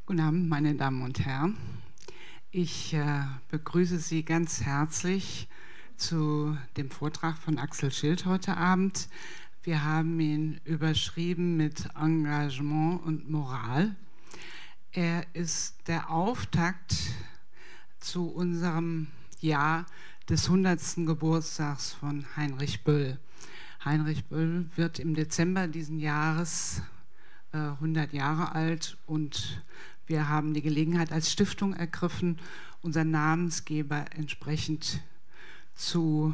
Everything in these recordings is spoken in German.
Guten Abend, meine Damen und Herren. Ich begrüße Sie ganz herzlich zu dem Vortrag von Axel Schild heute Abend. Wir haben ihn überschrieben mit Engagement und Moral. Er ist der Auftakt zu unserem Jahr des 100. Geburtstags von Heinrich Böll. Heinrich Böll wird im Dezember diesen Jahres 100 Jahre alt und wir haben die Gelegenheit als Stiftung ergriffen, unseren Namensgeber entsprechend zu,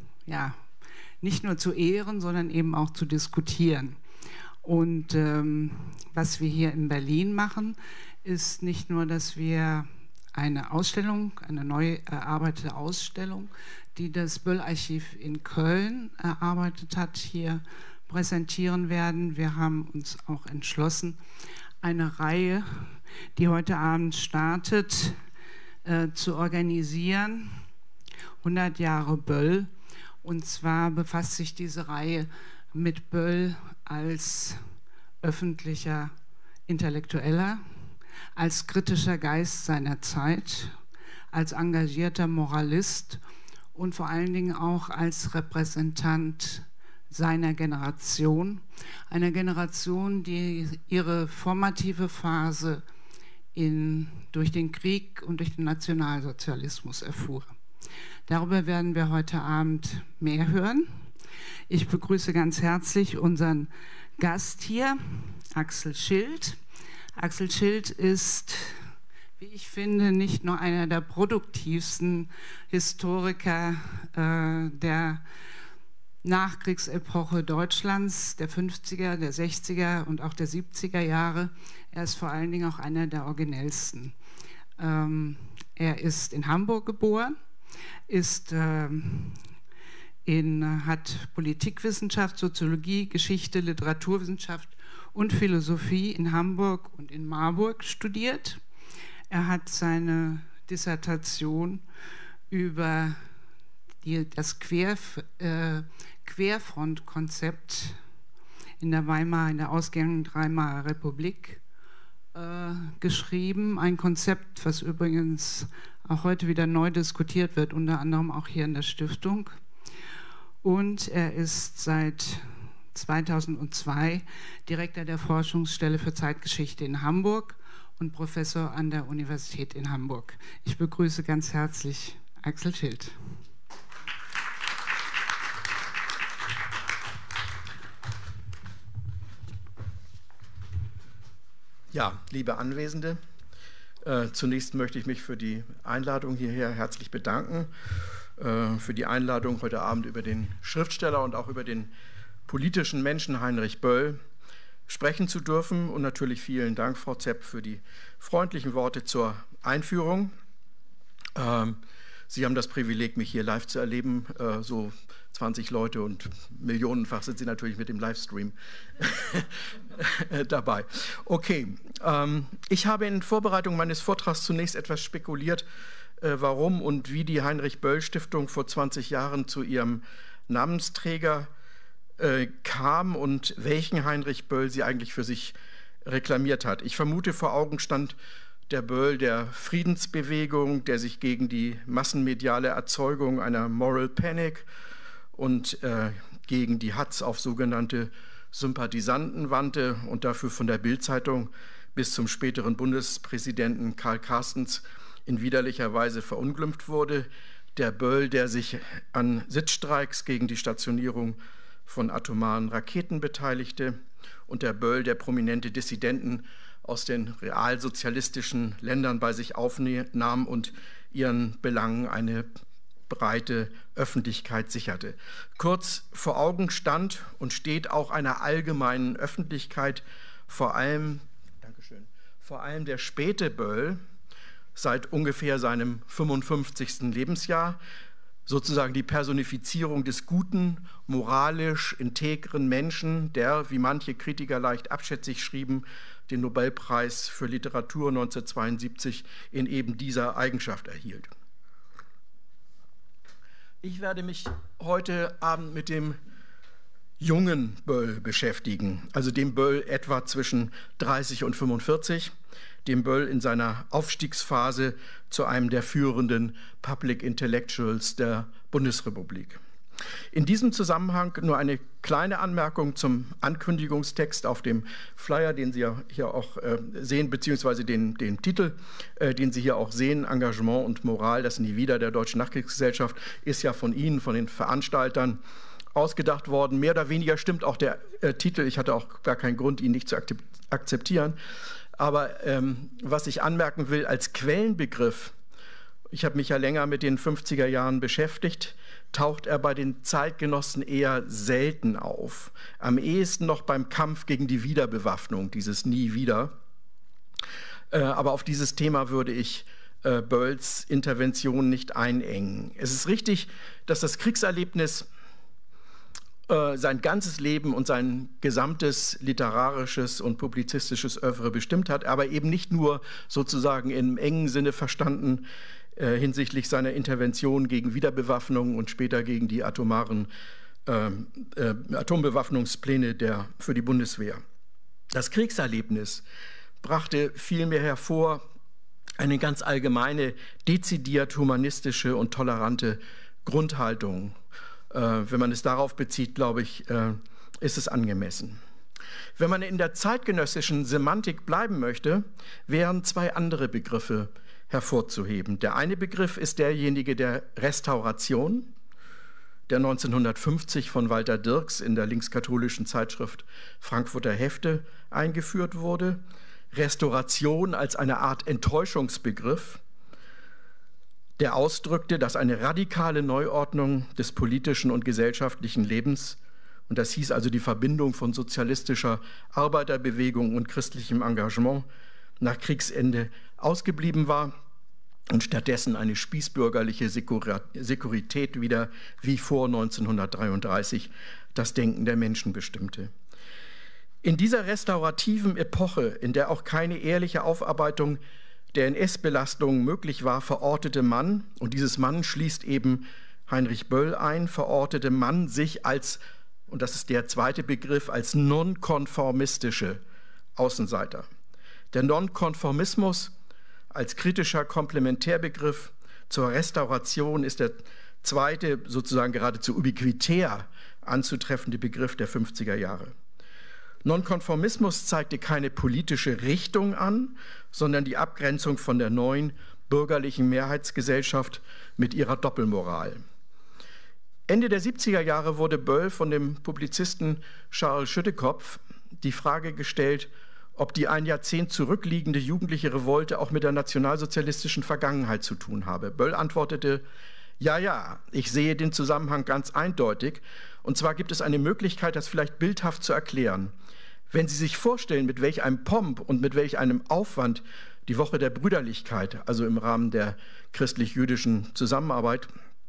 nicht nur zu ehren, sondern eben auch zu diskutieren. Und was wir hier in Berlin machen, ist nicht nur, dass wir eine Ausstellung, eine neu erarbeitete Ausstellung, die das Böll-Archiv in Köln erarbeitet hat, hier präsentieren werden. Wir haben uns auch entschlossen, eine Reihe, die heute Abend startet, zu organisieren. 100 Jahre Böll. Und zwar befasst sich diese Reihe mit Böll als öffentlicher Intellektueller, als kritischer Geist seiner Zeit, als engagierter Moralist und vor allen Dingen auch als Repräsentant seiner Generation, einer Generation, die ihre formative Phase durch den Krieg und durch den Nationalsozialismus erfuhr. Darüber werden wir heute Abend mehr hören. Ich begrüße ganz herzlich unseren Gast hier, Axel Schild. Axel Schild ist, wie ich finde, nicht nur einer der produktivsten Historiker der Nachkriegsepoche Deutschlands, der 50er, der 60er und auch der 70er Jahre. Er ist vor allen Dingen auch einer der originellsten. Er ist in Hamburg geboren, hat Politikwissenschaft, Soziologie, Geschichte, Literaturwissenschaft und Philosophie in Hamburg und in Marburg studiert. Er hat seine Dissertation über das Querfrontkonzept in der ausgehenden Weimarer Republik geschrieben. Ein Konzept, was übrigens auch heute wieder neu diskutiert wird, unter anderem auch hier in der Stiftung. Und er ist seit 2002 Direktor der Forschungsstelle für Zeitgeschichte in Hamburg und Professor an der Universität in Hamburg. Ich begrüße ganz herzlich Axel Schild. Ja, liebe Anwesende, zunächst möchte ich mich für die Einladung hierher herzlich bedanken, für die Einladung heute Abend über den Schriftsteller und auch über den politischen Menschen Heinrich Böll sprechen zu dürfen. Und natürlich vielen Dank, Frau Zepp, für die freundlichen Worte zur Einführung. Sie haben das Privileg, mich hier live zu erleben. So 20 Leute und millionenfach sind Sie natürlich mit dem Livestream dabei. Okay, ich habe in Vorbereitung meines Vortrags zunächst etwas spekuliert, warum und wie die Heinrich-Böll-Stiftung vor 20 Jahren zu ihrem Namensträger kam und welchen Heinrich Böll sie eigentlich für sich reklamiert hat. Ich vermute, vor Augen stand der Böll der Friedensbewegung, der sich gegen die massenmediale Erzeugung einer Moral Panic und gegen die Hatz auf sogenannte Sympathisanten wandte und dafür von der Bild-Zeitung bis zum späteren Bundespräsidenten Karl Carstens in widerlicher Weise verunglimpft wurde. Der Böll, der sich an Sitzstreiks gegen die Stationierung von atomaren Raketen beteiligte, und der Böll, der prominente Dissidenten aus den realsozialistischen Ländern bei sich aufnahm und ihren Belangen eine breite Öffentlichkeit sicherte. Kurz, vor Augen stand und steht auch einer allgemeinen Öffentlichkeit vor allem der späte Böll seit ungefähr seinem 55. Lebensjahr, sozusagen die Personifizierung des guten, moralisch integren Menschen, der, wie manche Kritiker leicht abschätzig schrieben, den Nobelpreis für Literatur 1972 in eben dieser Eigenschaft erhielt. Ich werde mich heute Abend mit dem jungen Böll beschäftigen, also dem Böll etwa zwischen 30 und 45, dem Böll in seiner Aufstiegsphase zu einem der führenden Public Intellectuals der Bundesrepublik. In diesem Zusammenhang nur eine kleine Anmerkung zum Ankündigungstext auf dem Flyer, den Sie ja hier auch sehen, beziehungsweise den Titel, den Sie hier auch sehen, Engagement und Moral, das Nie wieder der Deutschen Nachkriegsgesellschaft, ist ja von Ihnen, von den Veranstaltern ausgedacht worden. Mehr oder weniger stimmt auch der Titel. Ich hatte auch gar keinen Grund, ihn nicht zu akzeptieren. Aber was ich anmerken will als Quellenbegriff, ich habe mich ja länger mit den 50er Jahren beschäftigt, taucht er bei den Zeitgenossen eher selten auf. Am ehesten noch beim Kampf gegen die Wiederbewaffnung, dieses Nie wieder. Aber auf dieses Thema würde ich Bölls Intervention nicht einengen. Es ist richtig, dass das Kriegserlebnis sein ganzes Leben und sein gesamtes literarisches und publizistisches Œuvre bestimmt hat, aber eben nicht nur sozusagen im engen Sinne verstanden hinsichtlich seiner Intervention gegen Wiederbewaffnung und später gegen die Atombewaffnungspläne für die Bundeswehr. Das Kriegserlebnis brachte vielmehr hervor eine ganz allgemeine, dezidiert humanistische und tolerante Grundhaltung. Wenn man es darauf bezieht, glaube ich, ist es angemessen. Wenn man in der zeitgenössischen Semantik bleiben möchte, wären zwei andere Begriffe hervorzuheben. Der eine Begriff ist derjenige der Restauration, der 1950 von Walter Dirks in der linkskatholischen Zeitschrift Frankfurter Hefte eingeführt wurde. Restauration als eine Art Enttäuschungsbegriff, der ausdrückte, dass eine radikale Neuordnung des politischen und gesellschaftlichen Lebens, und das hieß also die Verbindung von sozialistischer Arbeiterbewegung und christlichem Engagement, nach Kriegsende ausgeblieben war und stattdessen eine spießbürgerliche Säkurität wieder wie vor 1933 das Denken der Menschen bestimmte. In dieser restaurativen Epoche, in der auch keine ehrliche Aufarbeitung der NS-Belastung möglich war, verortete man, und dieses Mann schließt eben Heinrich Böll ein, verortete man sich als, und das ist der zweite Begriff, als nonkonformistische Außenseiter. Der Nonkonformismus als kritischer Komplementärbegriff zur Restauration ist der zweite, sozusagen geradezu ubiquitär anzutreffende Begriff der 50er Jahre. Nonkonformismus zeigte keine politische Richtung an, sondern die Abgrenzung von der neuen bürgerlichen Mehrheitsgesellschaft mit ihrer Doppelmoral. Ende der 70er Jahre wurde Böll von dem Publizisten Charles Schüttekopf die Frage gestellt, ob die ein Jahrzehnt zurückliegende jugendliche Revolte auch mit der nationalsozialistischen Vergangenheit zu tun habe. Böll antwortete, ja, ich sehe den Zusammenhang ganz eindeutig. Und zwar gibt es eine Möglichkeit, das vielleicht bildhaft zu erklären. Wenn Sie sich vorstellen, mit welch einem Pomp und mit welch einem Aufwand die Woche der Brüderlichkeit, also im Rahmen der christlich-jüdischen Zusammenarbeit,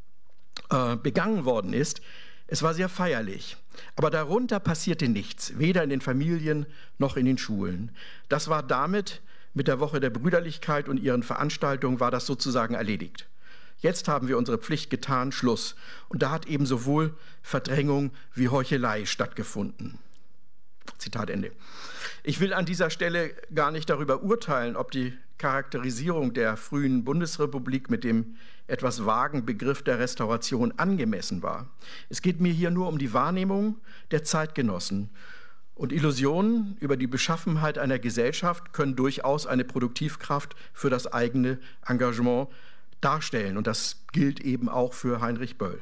begangen worden ist, es war sehr feierlich. Aber darunter passierte nichts, weder in den Familien noch in den Schulen. Das war damit, mit der Woche der Brüderlichkeit und ihren Veranstaltungen, war das sozusagen erledigt. Jetzt haben wir unsere Pflicht getan, Schluss. Und da hat eben sowohl Verdrängung wie Heuchelei stattgefunden. Zitat Ende. Ich will an dieser Stelle gar nicht darüber urteilen, ob die Charakterisierung der frühen Bundesrepublik mit dem etwas vagen Begriff der Restauration angemessen war. Es geht mir hier nur um die Wahrnehmung der Zeitgenossen. Und Illusionen über die Beschaffenheit einer Gesellschaft können durchaus eine Produktivkraft für das eigene Engagement darstellen. Und das gilt eben auch für Heinrich Böll.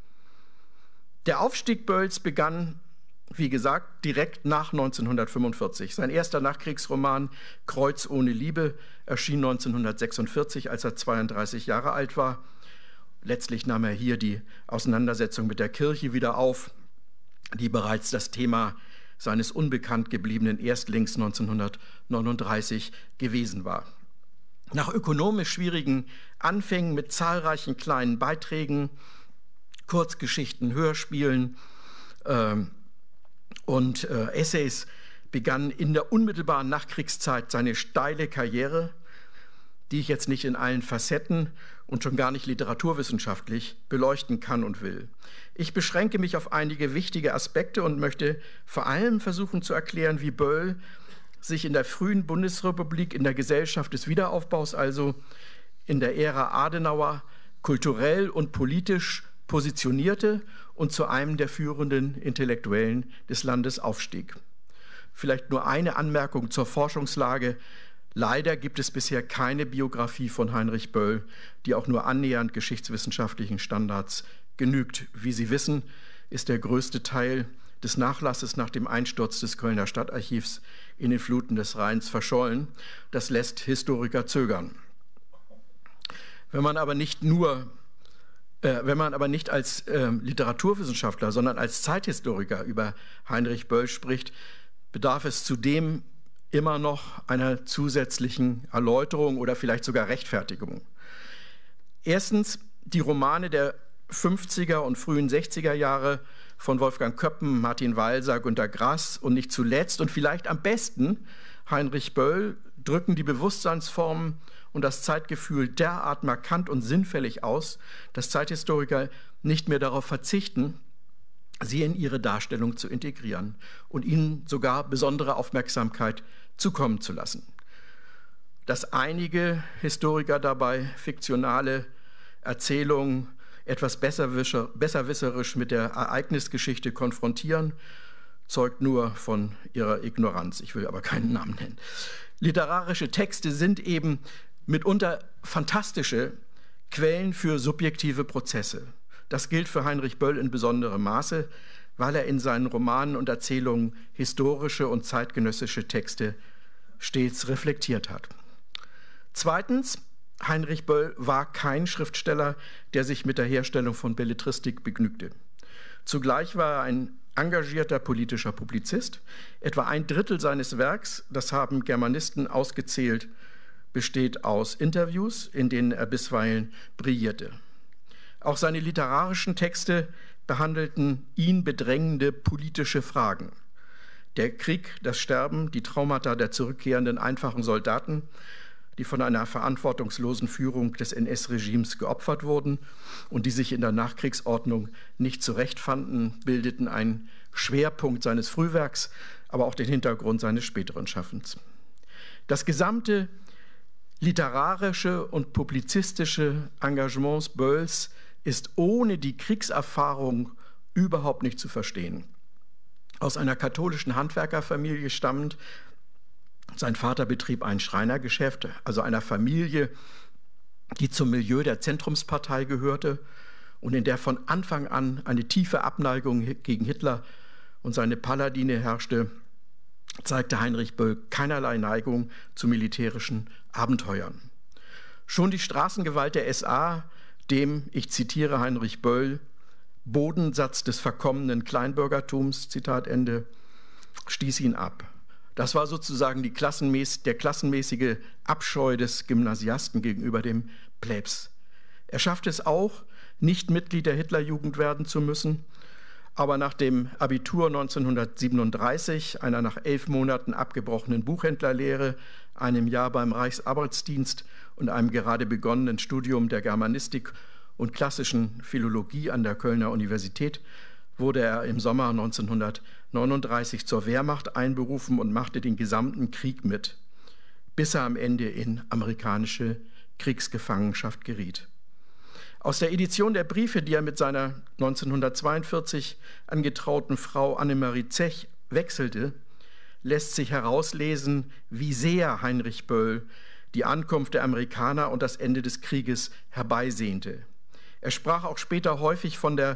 Der Aufstieg Bölls begann, wie gesagt, direkt nach 1945. Sein erster Nachkriegsroman Kreuz ohne Liebe erschien 1946, als er 32 Jahre alt war. Letztlich nahm er hier die Auseinandersetzung mit der Kirche wieder auf, die bereits das Thema seines unbekannt gebliebenen Erstlings 1939 gewesen war. Nach ökonomisch schwierigen Anfängen mit zahlreichen kleinen Beiträgen, Kurzgeschichten, Hörspielen und Essays begann in der unmittelbaren Nachkriegszeit seine steile Karriere, die ich jetzt nicht in allen Facetten und schon gar nicht literaturwissenschaftlich beleuchten kann und will. Ich beschränke mich auf einige wichtige Aspekte und möchte vor allem versuchen zu erklären, wie Böll sich in der frühen Bundesrepublik, in der Gesellschaft des Wiederaufbaus, also in der Ära Adenauer, kulturell und politisch positionierte und zu einem der führenden Intellektuellen des Landes aufstieg. Vielleicht nur eine Anmerkung zur Forschungslage. Leider gibt es bisher keine Biografie von Heinrich Böll, die auch nur annähernd geschichtswissenschaftlichen Standards genügt. Wie Sie wissen, ist der größte Teil des Nachlasses nach dem Einsturz des Kölner Stadtarchivs in den Fluten des Rheins verschollen. Das lässt Historiker zögern. Wenn man aber nicht als Literaturwissenschaftler, sondern als Zeithistoriker über Heinrich Böll spricht, bedarf es zudem immer noch einer zusätzlichen Erläuterung oder vielleicht sogar Rechtfertigung. Erstens, die Romane der 50er und frühen 60er Jahre von Wolfgang Köppen, Martin Walser, Günter Grass und nicht zuletzt und vielleicht am besten Heinrich Böll drücken die Bewusstseinsformen und das Zeitgefühl derart markant und sinnfällig aus, dass Zeithistoriker nicht mehr darauf verzichten, sie in ihre Darstellung zu integrieren und ihnen sogar besondere Aufmerksamkeit zukommen zu lassen. Dass einige Historiker dabei fiktionale Erzählungen etwas besserwisserisch mit der Ereignisgeschichte konfrontieren, zeugt nur von ihrer Ignoranz. Ich will aber keinen Namen nennen. Literarische Texte sind eben mitunter fantastische Quellen für subjektive Prozesse. Das gilt für Heinrich Böll in besonderem Maße, weil er in seinen Romanen und Erzählungen historische und zeitgenössische Texte stets reflektiert hat. Zweitens, Heinrich Böll war kein Schriftsteller, der sich mit der Herstellung von Belletristik begnügte. Zugleich war er ein engagierter politischer Publizist. Etwa ein Drittel seines Werks, das haben Germanisten ausgezählt, besteht aus Interviews, in denen er bisweilen brillierte. Auch seine literarischen Texte behandelten ihn bedrängende politische Fragen. Der Krieg, das Sterben, die Traumata der zurückkehrenden einfachen Soldaten, die von einer verantwortungslosen Führung des NS-Regimes geopfert wurden und die sich in der Nachkriegsordnung nicht zurechtfanden, bildeten einen Schwerpunkt seines Frühwerks, aber auch den Hintergrund seines späteren Schaffens. Das gesamte literarische und publizistische Engagement Bölls ist ohne die Kriegserfahrung überhaupt nicht zu verstehen. Aus einer katholischen Handwerkerfamilie stammend, sein Vater betrieb ein Schreinergeschäft, also einer Familie, die zum Milieu der Zentrumspartei gehörte und in der von Anfang an eine tiefe Abneigung gegen Hitler und seine Paladine herrschte, zeigte Heinrich Böll keinerlei Neigung zu militärischen Abenteuern. Schon die Straßengewalt der SA, dem, ich zitiere Heinrich Böll, Bodensatz des verkommenen Kleinbürgertums, Zitat Ende, stieß ihn ab. Das war sozusagen der klassenmäßige Abscheu des Gymnasiasten gegenüber dem Plebs. Er schaffte es auch, nicht Mitglied der Hitlerjugend werden zu müssen, aber nach dem Abitur 1937, einer nach 11 Monaten abgebrochenen Buchhändlerlehre, einem Jahr beim Reichsarbeitsdienst und einem gerade begonnenen Studium der Germanistik und klassischen Philologie an der Kölner Universität, wurde er im Sommer 1939 zur Wehrmacht einberufen und machte den gesamten Krieg mit, bis er am Ende in amerikanische Kriegsgefangenschaft geriet. Aus der Edition der Briefe, die er mit seiner 1942 angetrauten Frau Annemarie Zech wechselte, lässt sich herauslesen, wie sehr Heinrich Böll die Ankunft der Amerikaner und das Ende des Krieges herbeisehnte. Er sprach auch später häufig von der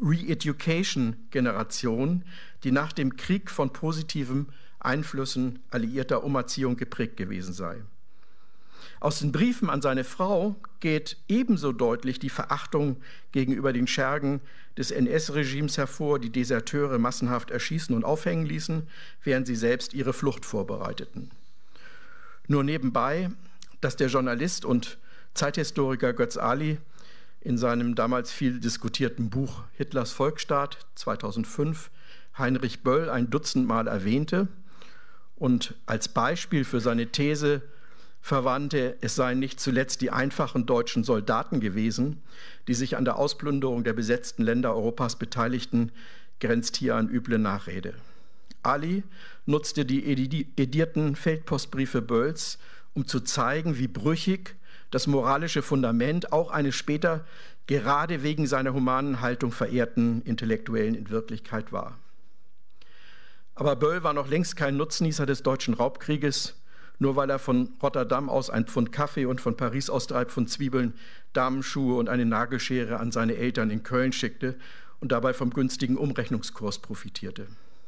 Re-Education-Generation, die nach dem Krieg von positiven Einflüssen alliierter Umerziehung geprägt gewesen sei. Aus den Briefen an seine Frau geht ebenso deutlich die Verachtung gegenüber den Schergen des NS-Regimes hervor, die Deserteure massenhaft erschießen und aufhängen ließen, während sie selbst ihre Flucht vorbereiteten. Nur nebenbei, dass der Journalist und Zeithistoriker Götz Ali in seinem damals viel diskutierten Buch Hitlers Volksstaat 2005 Heinrich Böll ein Dutzendmal erwähnte und als Beispiel für seine These verwandte, es seien nicht zuletzt die einfachen deutschen Soldaten gewesen, die sich an der Ausplünderung der besetzten Länder Europas beteiligten, grenzt hier an üble Nachrede. Ali nutzte die edierten Feldpostbriefe Bölls, um zu zeigen, wie brüchig das moralische Fundament auch eines später gerade wegen seiner humanen Haltung verehrten Intellektuellen in Wirklichkeit war. Aber Böll war noch längst kein Nutznießer des deutschen Raubkrieges, nur weil er von Rotterdam aus ein Pfund Kaffee und von Paris aus 3 Pfund Zwiebeln, Damenschuhe und eine Nagelschere an seine Eltern in Köln schickte und dabei vom günstigen Umrechnungskurs profitierte.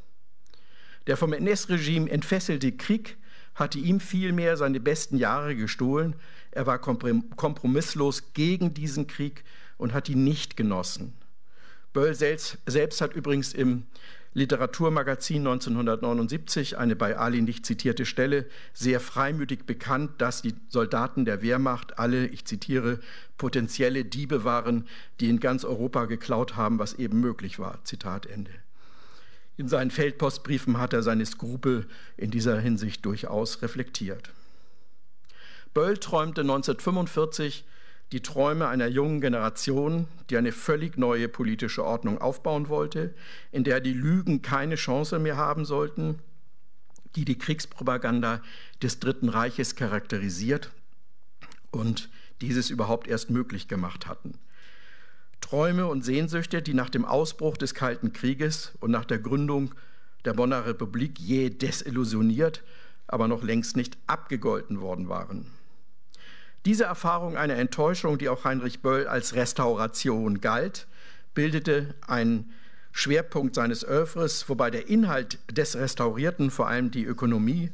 Der vom NS-Regime entfesselte Krieg hatte ihm vielmehr seine besten Jahre gestohlen. Er war kompromisslos gegen diesen Krieg und hat ihn nicht genossen. Böll selbst hat übrigens im Literaturmagazin 1979 eine bei Ali nicht zitierte Stelle sehr freimütig bekannt, dass die Soldaten der Wehrmacht alle, ich zitiere, potenzielle Diebe waren, die in ganz Europa geklaut haben, was eben möglich war. Zitat Ende. In seinen Feldpostbriefen hat er seine Skrupel in dieser Hinsicht durchaus reflektiert. Böll träumte 1945 die Träume einer jungen Generation, die eine völlig neue politische Ordnung aufbauen wollte, in der die Lügen keine Chance mehr haben sollten, die die Kriegspropaganda des Dritten Reiches charakterisiert und dieses überhaupt erst möglich gemacht hatten. Träume und Sehnsüchte, die nach dem Ausbruch des Kalten Krieges und nach der Gründung der Bonner Republik jäh desillusioniert, aber noch längst nicht abgegolten worden waren. Diese Erfahrung einer Enttäuschung, die auch Heinrich Böll als Restauration galt, bildete einen Schwerpunkt seines Œuvres, wobei der Inhalt des Restaurierten, vor allem die Ökonomie,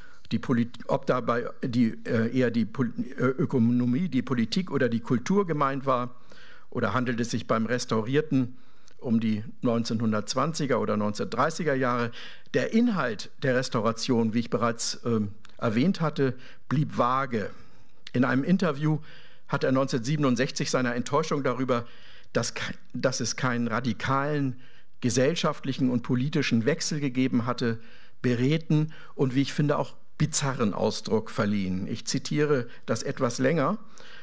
ob dabei eher die Ökonomie, die Politik oder die Kultur gemeint war, oder handelt es sich beim Restaurierten um die 1920er oder 1930er Jahre. Der Inhalt der Restauration, wie ich bereits erwähnt hatte, blieb vage. In einem Interview hat er 1967 seiner Enttäuschung darüber, dass es keinen radikalen gesellschaftlichen und politischen Wechsel gegeben hatte, beredten und, wie ich finde, auch bizarren Ausdruck verliehen. Ich zitiere das etwas länger.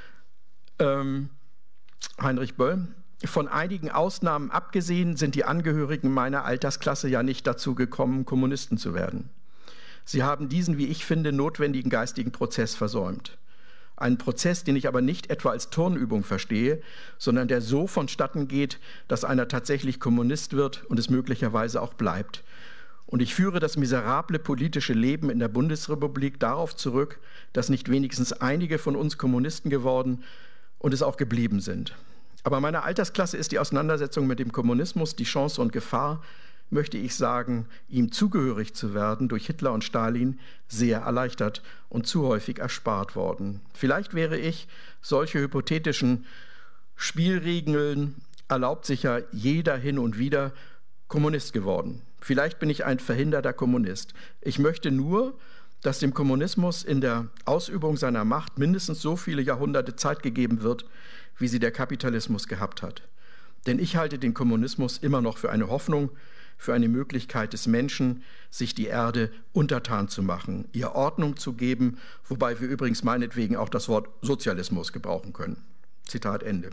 Heinrich Böll: Von einigen Ausnahmen abgesehen sind die Angehörigen meiner Altersklasse ja nicht dazu gekommen, Kommunisten zu werden. Sie haben diesen, wie ich finde, notwendigen geistigen Prozess versäumt. Einen Prozess, den ich aber nicht etwa als Turnübung verstehe, sondern der so vonstatten geht, dass einer tatsächlich Kommunist wird und es möglicherweise auch bleibt. Und ich führe das miserable politische Leben in der Bundesrepublik darauf zurück, dass nicht wenigstens einige von uns Kommunisten geworden und es auch geblieben sind. Aber meiner Altersklasse ist die Auseinandersetzung mit dem Kommunismus, die Chance und Gefahr, möchte ich sagen, ihm zugehörig zu werden, durch Hitler und Stalin sehr erleichtert und zu häufig erspart worden. Vielleicht wäre ich, solche hypothetischen Spielregeln erlaubt sich ja jeder hin und wieder, Kommunist geworden. Vielleicht bin ich ein verhinderter Kommunist. Ich möchte nur, dass dem Kommunismus in der Ausübung seiner Macht mindestens so viele Jahrhunderte Zeit gegeben wird, wie sie der Kapitalismus gehabt hat. Denn ich halte den Kommunismus immer noch für eine Hoffnung, für eine Möglichkeit des Menschen, sich die Erde untertan zu machen, ihr Ordnung zu geben, wobei wir übrigens meinetwegen auch das Wort Sozialismus gebrauchen können. Zitat Ende.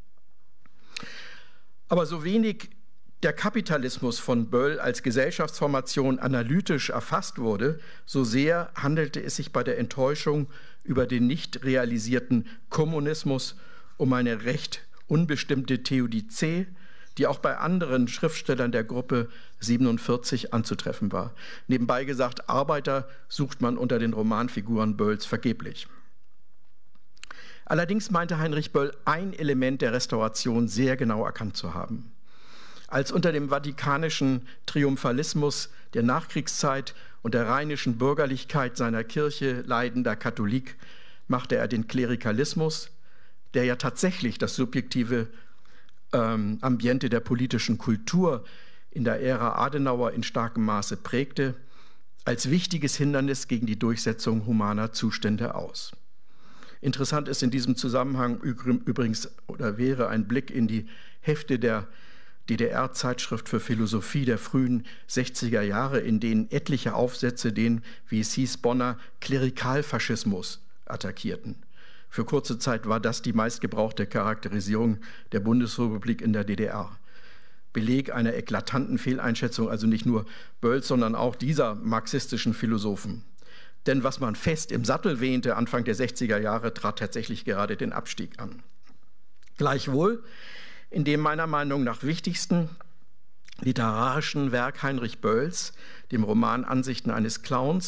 Aber so wenig der Kapitalismus von Böll als Gesellschaftsformation analytisch erfasst wurde, so sehr handelte es sich bei der Enttäuschung über den nicht realisierten Kommunismus um eine recht unbestimmte Theodizee, die auch bei anderen Schriftstellern der Gruppe 47 anzutreffen war. Nebenbei gesagt, Arbeiter sucht man unter den Romanfiguren Bölls vergeblich. Allerdings meinte Heinrich Böll ein Element der Restauration sehr genau erkannt zu haben. Als unter dem vatikanischen Triumphalismus der Nachkriegszeit und der rheinischen Bürgerlichkeit seiner Kirche leidender Katholik machte er den Klerikalismus, der ja tatsächlich das subjektive Ambiente der politischen Kultur in der Ära Adenauer in starkem Maße prägte, als wichtiges Hindernis gegen die Durchsetzung humaner Zustände aus. Interessant ist in diesem Zusammenhang übrigens oder wäre ein Blick in die Hefte der DDR-Zeitschrift für Philosophie der frühen 60er Jahre, in denen etliche Aufsätze den, wie es hieß, Bonner Klerikalfaschismus attackierten. Für kurze Zeit war das die meistgebrauchte Charakterisierung der Bundesrepublik in der DDR. Beleg einer eklatanten Fehleinschätzung, also nicht nur Bölls, sondern auch dieser marxistischen Philosophen. Denn was man fest im Sattel wähnte Anfang der 60er Jahre, trat tatsächlich gerade den Abstieg an. Gleichwohl, in dem meiner Meinung nach wichtigsten literarischen Werk Heinrich Bölls, dem Roman Ansichten eines Clowns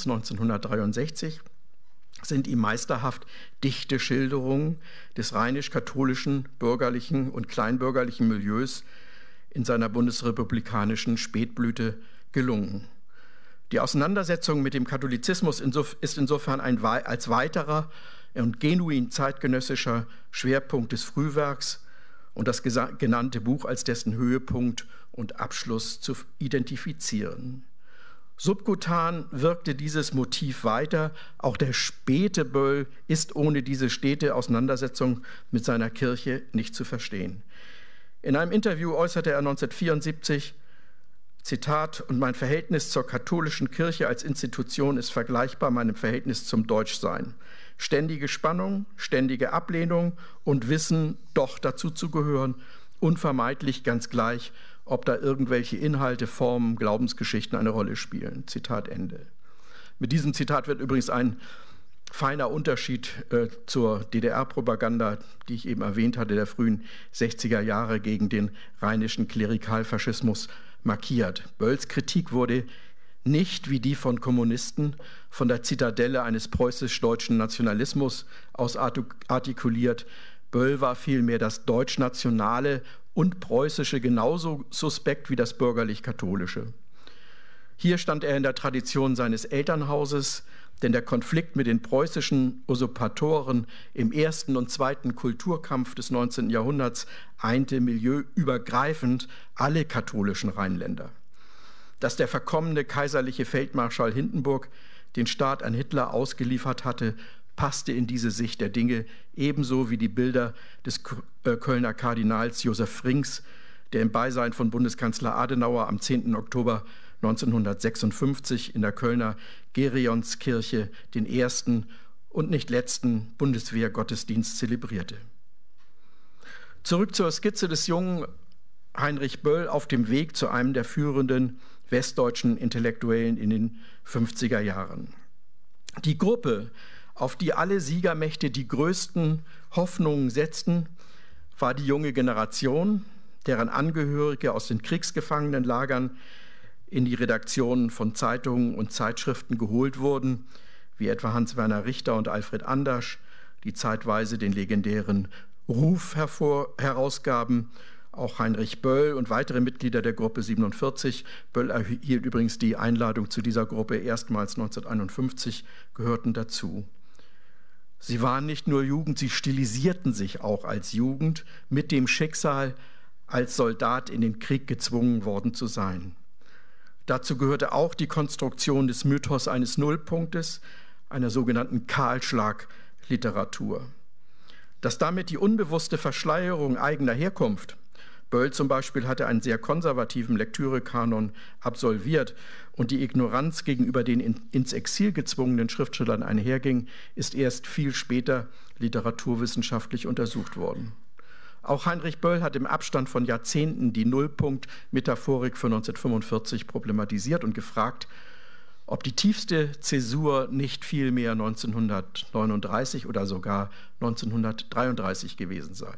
1963, sind ihm meisterhaft dichte Schilderungen des rheinisch-katholischen, bürgerlichen und kleinbürgerlichen Milieus in seiner bundesrepublikanischen Spätblüte gelungen. Die Auseinandersetzung mit dem Katholizismus ist insofern als weiterer und genuin zeitgenössischer Schwerpunkt des Frühwerks und das genannte Buch als dessen Höhepunkt und Abschluss zu identifizieren. Subkutan wirkte dieses Motiv weiter. Auch der späte Böll ist ohne diese stete Auseinandersetzung mit seiner Kirche nicht zu verstehen. In einem Interview äußerte er 1974, Zitat, und mein Verhältnis zur katholischen Kirche als Institution ist vergleichbar meinem Verhältnis zum Deutschsein. Ständige Spannung, ständige Ablehnung und Wissen, doch dazu zu gehören, unvermeidlich ganz gleich, ob da irgendwelche Inhalte, Formen, Glaubensgeschichten eine Rolle spielen. Zitat Ende. Mit diesem Zitat wird übrigens ein feiner Unterschied zur DDR-Propaganda, die ich eben erwähnt hatte, der frühen 60er Jahre gegen den rheinischen Klerikalfaschismus markiert. Bölls Kritik wurde nicht, wie die von Kommunisten, von der Zitadelle eines preußisch-deutschen Nationalismus aus artikuliert. Böll war vielmehr das deutsch-nationale und preußische genauso suspekt wie das bürgerlich-katholische. Hier stand er in der Tradition seines Elternhauses, denn der Konflikt mit den preußischen Usurpatoren im ersten und zweiten Kulturkampf des 19. Jahrhunderts einte milieuübergreifend alle katholischen Rheinländer. Dass der verkommene kaiserliche Feldmarschall Hindenburg den Staat an Hitler ausgeliefert hatte, passte in diese Sicht der Dinge, ebenso wie die Bilder des Kölner Kardinals Josef Frings, der im Beisein von Bundeskanzler Adenauer am 10. Oktober 1956 in der Kölner Gerionskirche den ersten und nicht letzten Bundeswehrgottesdienst zelebrierte. Zurück zur Skizze des jungen Heinrich Böll auf dem Weg zu einem der führenden westdeutschen Intellektuellen in den 50er Jahren. Die Gruppe, auf die alle Siegermächte die größten Hoffnungen setzten, war die junge Generation, deren Angehörige aus den Kriegsgefangenenlagern in die Redaktionen von Zeitungen und Zeitschriften geholt wurden, wie etwa Hans-Werner Richter und Alfred Andersch, die zeitweise den legendären Ruf herausgaben. Auch Heinrich Böll und weitere Mitglieder der Gruppe 47, Böll erhielt übrigens die Einladung zu dieser Gruppe erstmals 1951, gehörten dazu. Sie waren nicht nur Jugend, sie stilisierten sich auch als Jugend mit dem Schicksal, als Soldat in den Krieg gezwungen worden zu sein. Dazu gehörte auch die Konstruktion des Mythos eines Nullpunktes, einer sogenannten Kahlschlag-Literatur. Dass damit die unbewusste Verschleierung eigener Herkunft, Böll zum Beispiel hatte einen sehr konservativen Lektürekanon absolviert und die Ignoranz gegenüber den ins Exil gezwungenen Schriftstellern einherging, ist erst viel später literaturwissenschaftlich untersucht worden. Auch Heinrich Böll hat im Abstand von Jahrzehnten die Nullpunkt-Metaphorik für 1945 problematisiert und gefragt, ob die tiefste Zäsur nicht vielmehr 1939 oder sogar 1933 gewesen sei.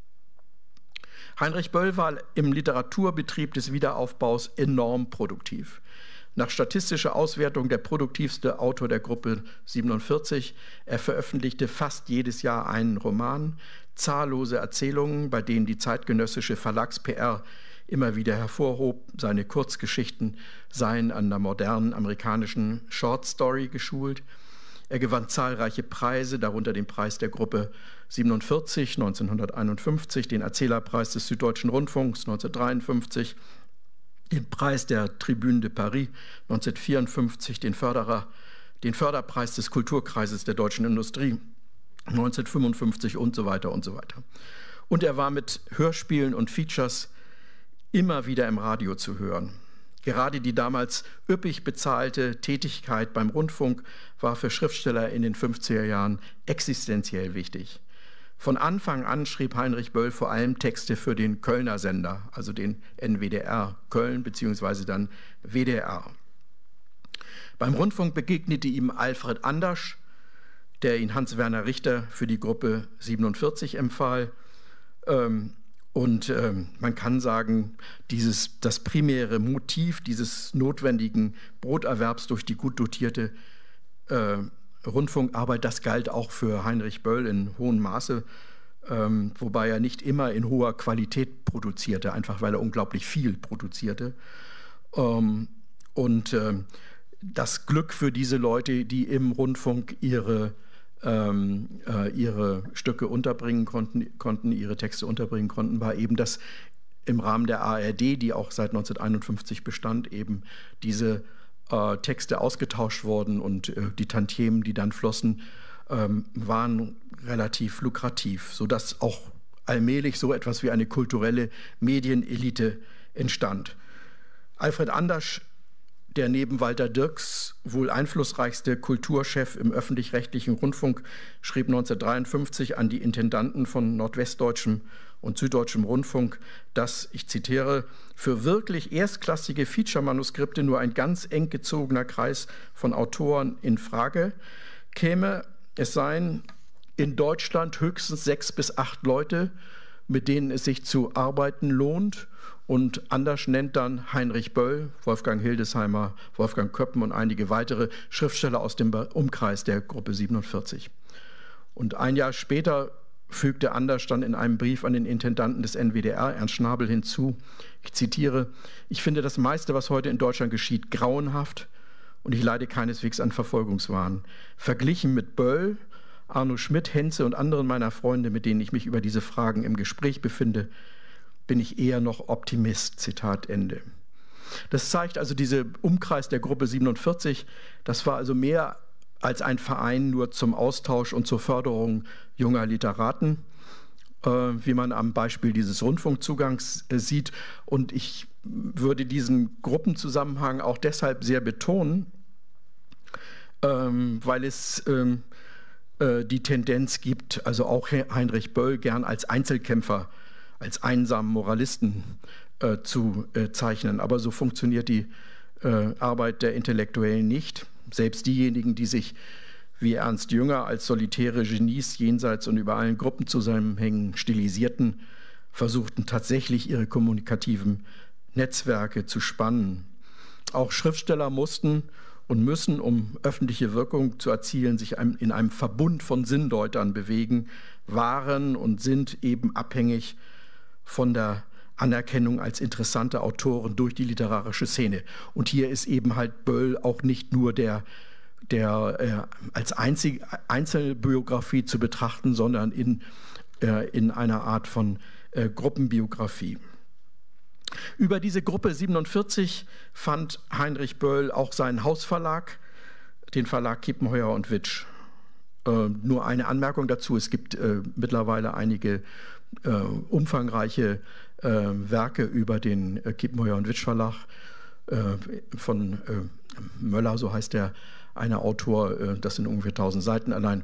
Heinrich Böll war im Literaturbetrieb des Wiederaufbaus enorm produktiv. Nach statistischer Auswertung der produktivste Autor der Gruppe 47. Er veröffentlichte fast jedes Jahr einen Roman, zahllose Erzählungen, bei denen die zeitgenössische Verlags-PR immer wieder hervorhob, seine Kurzgeschichten seien an der modernen amerikanischen Short Story geschult. Er gewann zahlreiche Preise, darunter den Preis der Gruppe 47 1951, den Erzählerpreis des Süddeutschen Rundfunks 1953, den Preis der Tribune de Paris 1954, den Förderpreis des Kulturkreises der Deutschen Industrie 1955 und so weiter und so weiter. Und er war mit Hörspielen und Features immer wieder im Radio zu hören. Gerade die damals üppig bezahlte Tätigkeit beim Rundfunk war für Schriftsteller in den 50er Jahren existenziell wichtig. Von Anfang an schrieb Heinrich Böll vor allem Texte für den Kölner Sender, also den NWDR Köln bzw. dann WDR. Beim Rundfunk begegnete ihm Alfred Andersch, der ihn Hans-Werner Richter für die Gruppe 47 empfahl. Man kann sagen, das primäre Motiv dieses notwendigen Broterwerbs durch die gut dotierte Rundfunkarbeit, das galt auch für Heinrich Böll in hohem Maße, wobei er nicht immer in hoher Qualität produzierte, einfach weil er unglaublich viel produzierte. Das Glück für diese Leute, die im Rundfunk ihre Stücke unterbringen konnten, ihre Texte unterbringen konnten, war eben, dass im Rahmen der ARD, die auch seit 1951 bestand, eben diese Texte ausgetauscht wurden und die Tantiemen, die dann flossen, waren relativ lukrativ, sodass auch allmählich so etwas wie eine kulturelle Medienelite entstand. Alfred Andersch, der neben Walter Dirks wohl einflussreichste Kulturchef im öffentlich-rechtlichen Rundfunk, schrieb 1953 an die Intendanten von nordwestdeutschem und süddeutschem Rundfunk, dass, ich zitiere, für wirklich erstklassige Feature-Manuskripte nur ein ganz eng gezogener Kreis von Autoren in Frage käme. Es seien in Deutschland höchstens 6 bis 8 Leute, mit denen es sich zu arbeiten lohnt. Und Andersch nennt dann Heinrich Böll, Wolfgang Hildesheimer, Wolfgang Köppen und einige weitere Schriftsteller aus dem Umkreis der Gruppe 47. Und ein Jahr später fügte Andersch dann in einem Brief an den Intendanten des NWDR, Ernst Schnabel, hinzu, ich zitiere, ich finde das meiste, was heute in Deutschland geschieht, grauenhaft und ich leide keineswegs an Verfolgungswahn. Verglichen mit Böll, Arno Schmidt, Henze und anderen meiner Freunde, mit denen ich mich über diese Fragen im Gespräch befinde, bin ich eher noch Optimist, Zitat Ende. Das zeigt also dieser Umkreis der Gruppe 47, das war also mehr als ein Verein nur zum Austausch und zur Förderung junger Literaten, wie man am Beispiel dieses Rundfunkzugangs sieht. Und ich würde diesen Gruppenzusammenhang auch deshalb sehr betonen, weil es die Tendenz gibt, also auch Heinrich Böll gern als Einzelkämpfer, als einsamen Moralisten zu zeichnen. Aber so funktioniert die Arbeit der Intellektuellen nicht. Selbst diejenigen, die sich wie Ernst Jünger als solitäre Genies jenseits und über allen Gruppenzusammenhängen stilisierten, versuchten tatsächlich ihre kommunikativen Netzwerke zu spannen. Auch Schriftsteller mussten und müssen, um öffentliche Wirkung zu erzielen, sich in einem Verbund von Sinndeutern bewegen, waren und sind eben abhängig von der Anerkennung als interessante Autoren durch die literarische Szene. Und hier ist eben halt Böll auch nicht nur der als Einzelbiografie zu betrachten, sondern in einer Art von Gruppenbiografie. Über diese Gruppe 47 fand Heinrich Böll auch seinen Hausverlag, den Verlag Kiepenheuer und Witsch. Nur eine Anmerkung dazu, es gibt mittlerweile einige umfangreiche Werke über den Kiepenheuer und Witsch Verlag von Möller, so heißt der eine Autor, das sind ungefähr 1000 Seiten allein.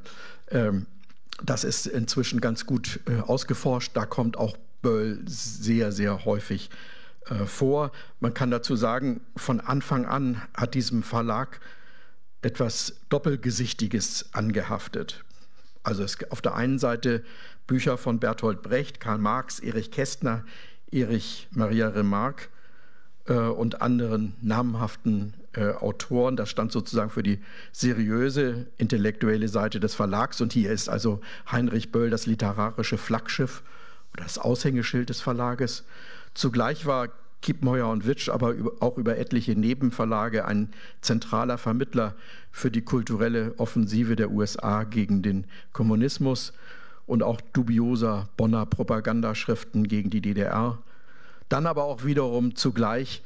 Das ist inzwischen ganz gut ausgeforscht, da kommt auch Böll sehr, sehr häufig vor. Man kann dazu sagen, von Anfang an hat diesem Verlag etwas Doppelgesichtiges angehaftet. Also es auf der einen Seite Bücher von Bertolt Brecht, Karl Marx, Erich Kästner, Erich Maria Remarque und anderen namhaften Autoren. Das stand sozusagen für die seriöse intellektuelle Seite des Verlags. Und hier ist also Heinrich Böll das literarische Flaggschiff oder das Aushängeschild des Verlages. Zugleich war Kiepenheuer und Witsch aber auch über etliche Nebenverlage ein zentraler Vermittler für die kulturelle Offensive der USA gegen den Kommunismus und auch dubioser Bonner Propagandaschriften gegen die DDR. Dann aber auch wiederum zugleich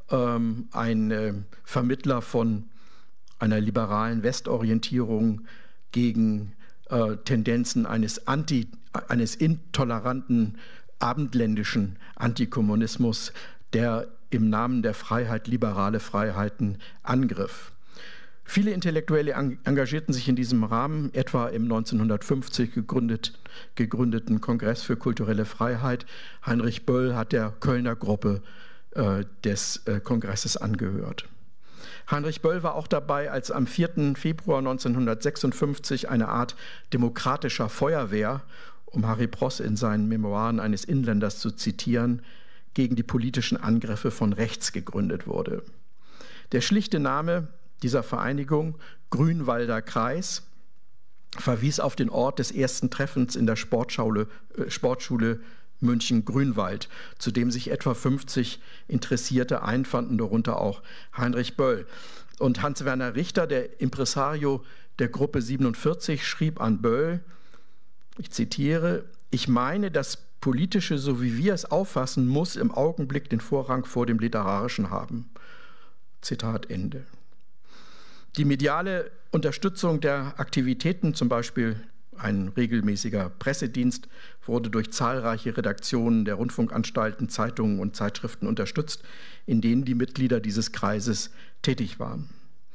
ein Vermittler von einer liberalen Westorientierung gegen Tendenzen eines intoleranten abendländischen Antikommunismus, der im Namen der Freiheit liberale Freiheiten angriff. Viele Intellektuelle engagierten sich in diesem Rahmen, etwa im 1950 gegründeten Kongress für kulturelle Freiheit. Heinrich Böll hat der Kölner Gruppe des Kongresses angehört. Heinrich Böll war auch dabei, als am 4. Februar 1956 eine Art demokratischer Feuerwehr, um Harry Pross in seinen Memoiren eines Inländers zu zitieren, gegen die politischen Angriffe von rechts gegründet wurde. Der schlichte Name dieser Vereinigung, Grünwalder Kreis, verwies auf den Ort des ersten Treffens in der Sportschule München-Grünwald, zu dem sich etwa 50 Interessierte einfanden, darunter auch Heinrich Böll. Und Hans-Werner Richter, der Impresario der Gruppe 47, schrieb an Böll, ich zitiere, ich meine, das Politische, so wie wir es auffassen, muss im Augenblick den Vorrang vor dem Literarischen haben. Zitat Ende. Die mediale Unterstützung der Aktivitäten, zum Beispiel ein regelmäßiger Pressedienst, wurde durch zahlreiche Redaktionen der Rundfunkanstalten, Zeitungen und Zeitschriften unterstützt, in denen die Mitglieder dieses Kreises tätig waren.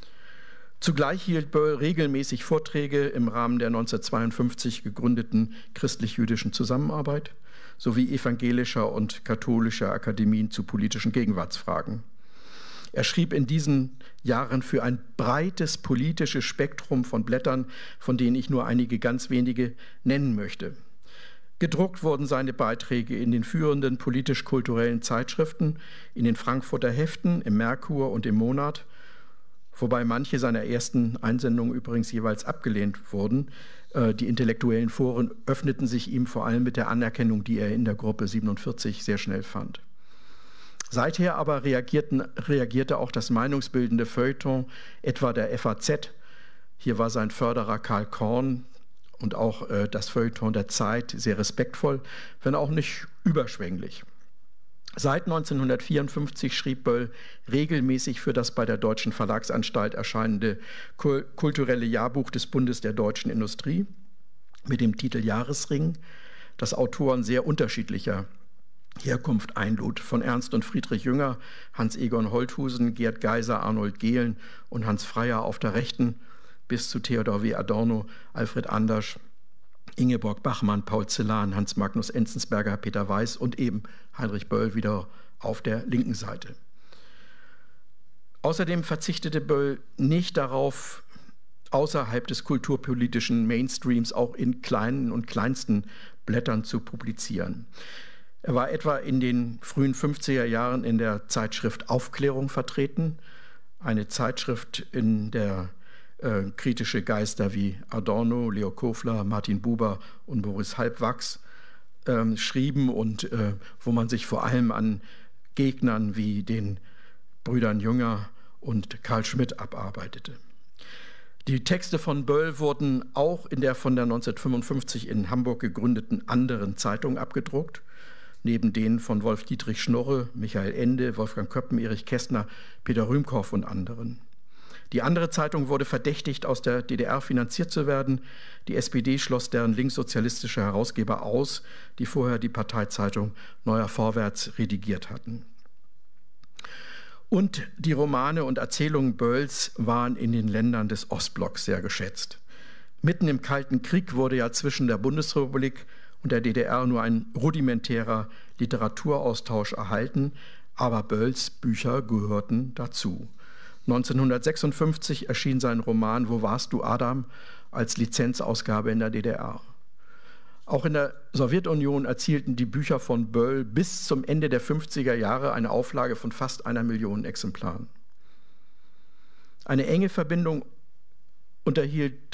Zugleich hielt Böll regelmäßig Vorträge im Rahmen der 1952 gegründeten christlich-jüdischen Zusammenarbeit sowie evangelischer und katholischer Akademien zu politischen Gegenwartsfragen. Er schrieb in diesen Jahren für ein breites politisches Spektrum von Blättern, von denen ich nur einige ganz wenige nennen möchte. Gedruckt wurden seine Beiträge in den führenden politisch-kulturellen Zeitschriften, in den Frankfurter Heften, im Merkur und im Monat, wobei manche seiner ersten Einsendungen übrigens jeweils abgelehnt wurden. Die intellektuellen Foren öffneten sich ihm vor allem mit der Anerkennung, die er in der Gruppe 47 sehr schnell fand. Seither aber reagierte auch das meinungsbildende Feuilleton, etwa der FAZ. Hier war sein Förderer Karl Korn und auch das Feuilleton der Zeit sehr respektvoll, wenn auch nicht überschwänglich. Seit 1954 schrieb Böll regelmäßig für das bei der Deutschen Verlagsanstalt erscheinende kulturelle Jahrbuch des Bundes der deutschen Industrie mit dem Titel Jahresring, das Autoren sehr unterschiedlicher Herkunft einlud, von Ernst und Friedrich Jünger, Hans-Egon Holthusen, Gerd Geiser, Arnold Gehlen und Hans Freyer auf der Rechten bis zu Theodor W. Adorno, Alfred Andersch, Ingeborg Bachmann, Paul Celan, Hans Magnus Enzensberger, Peter Weiß und eben Heinrich Böll wieder auf der linken Seite. Außerdem verzichtete Böll nicht darauf, außerhalb des kulturpolitischen Mainstreams auch in kleinen und kleinsten Blättern zu publizieren. Er war etwa in den frühen 50er Jahren in der Zeitschrift Aufklärung vertreten, eine Zeitschrift, in der kritische Geister wie Adorno, Leo Kofler, Martin Buber und Boris Halbwachs schrieben und wo man sich vor allem an Gegnern wie den Brüdern Jünger und Karl Schmidt abarbeitete. Die Texte von Böll wurden auch in der von der 1955 in Hamburg gegründeten anderen Zeitung abgedruckt, neben denen von Wolf-Dietrich Schnorre, Michael Ende, Wolfgang Köppen, Erich Kästner, Peter Rühmkorff und anderen. Die andere Zeitung wurde verdächtigt, aus der DDR finanziert zu werden. Die SPD schloss deren linkssozialistische Herausgeber aus, die vorher die Parteizeitung Neuer Vorwärts redigiert hatten. Und die Romane und Erzählungen Bölls waren in den Ländern des Ostblocks sehr geschätzt. Mitten im Kalten Krieg wurde ja zwischen der Bundesrepublik und der DDR nur ein rudimentärer Literaturaustausch erhalten, aber Bölls Bücher gehörten dazu. 1956 erschien sein Roman »Wo warst du, Adam?« als Lizenzausgabe in der DDR. Auch in der Sowjetunion erzielten die Bücher von Böll bis zum Ende der 50er Jahre eine Auflage von fast 1 Million Exemplaren. Eine enge Verbindung unterhielt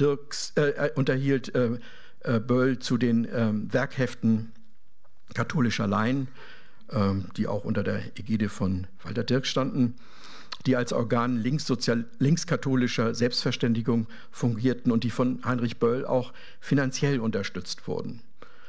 Böll zu den Werkheften katholischer Laien, die auch unter der Ägide von Walter Dirks standen, die als Organ linkskatholischer Selbstverständigung fungierten und die von Heinrich Böll auch finanziell unterstützt wurden.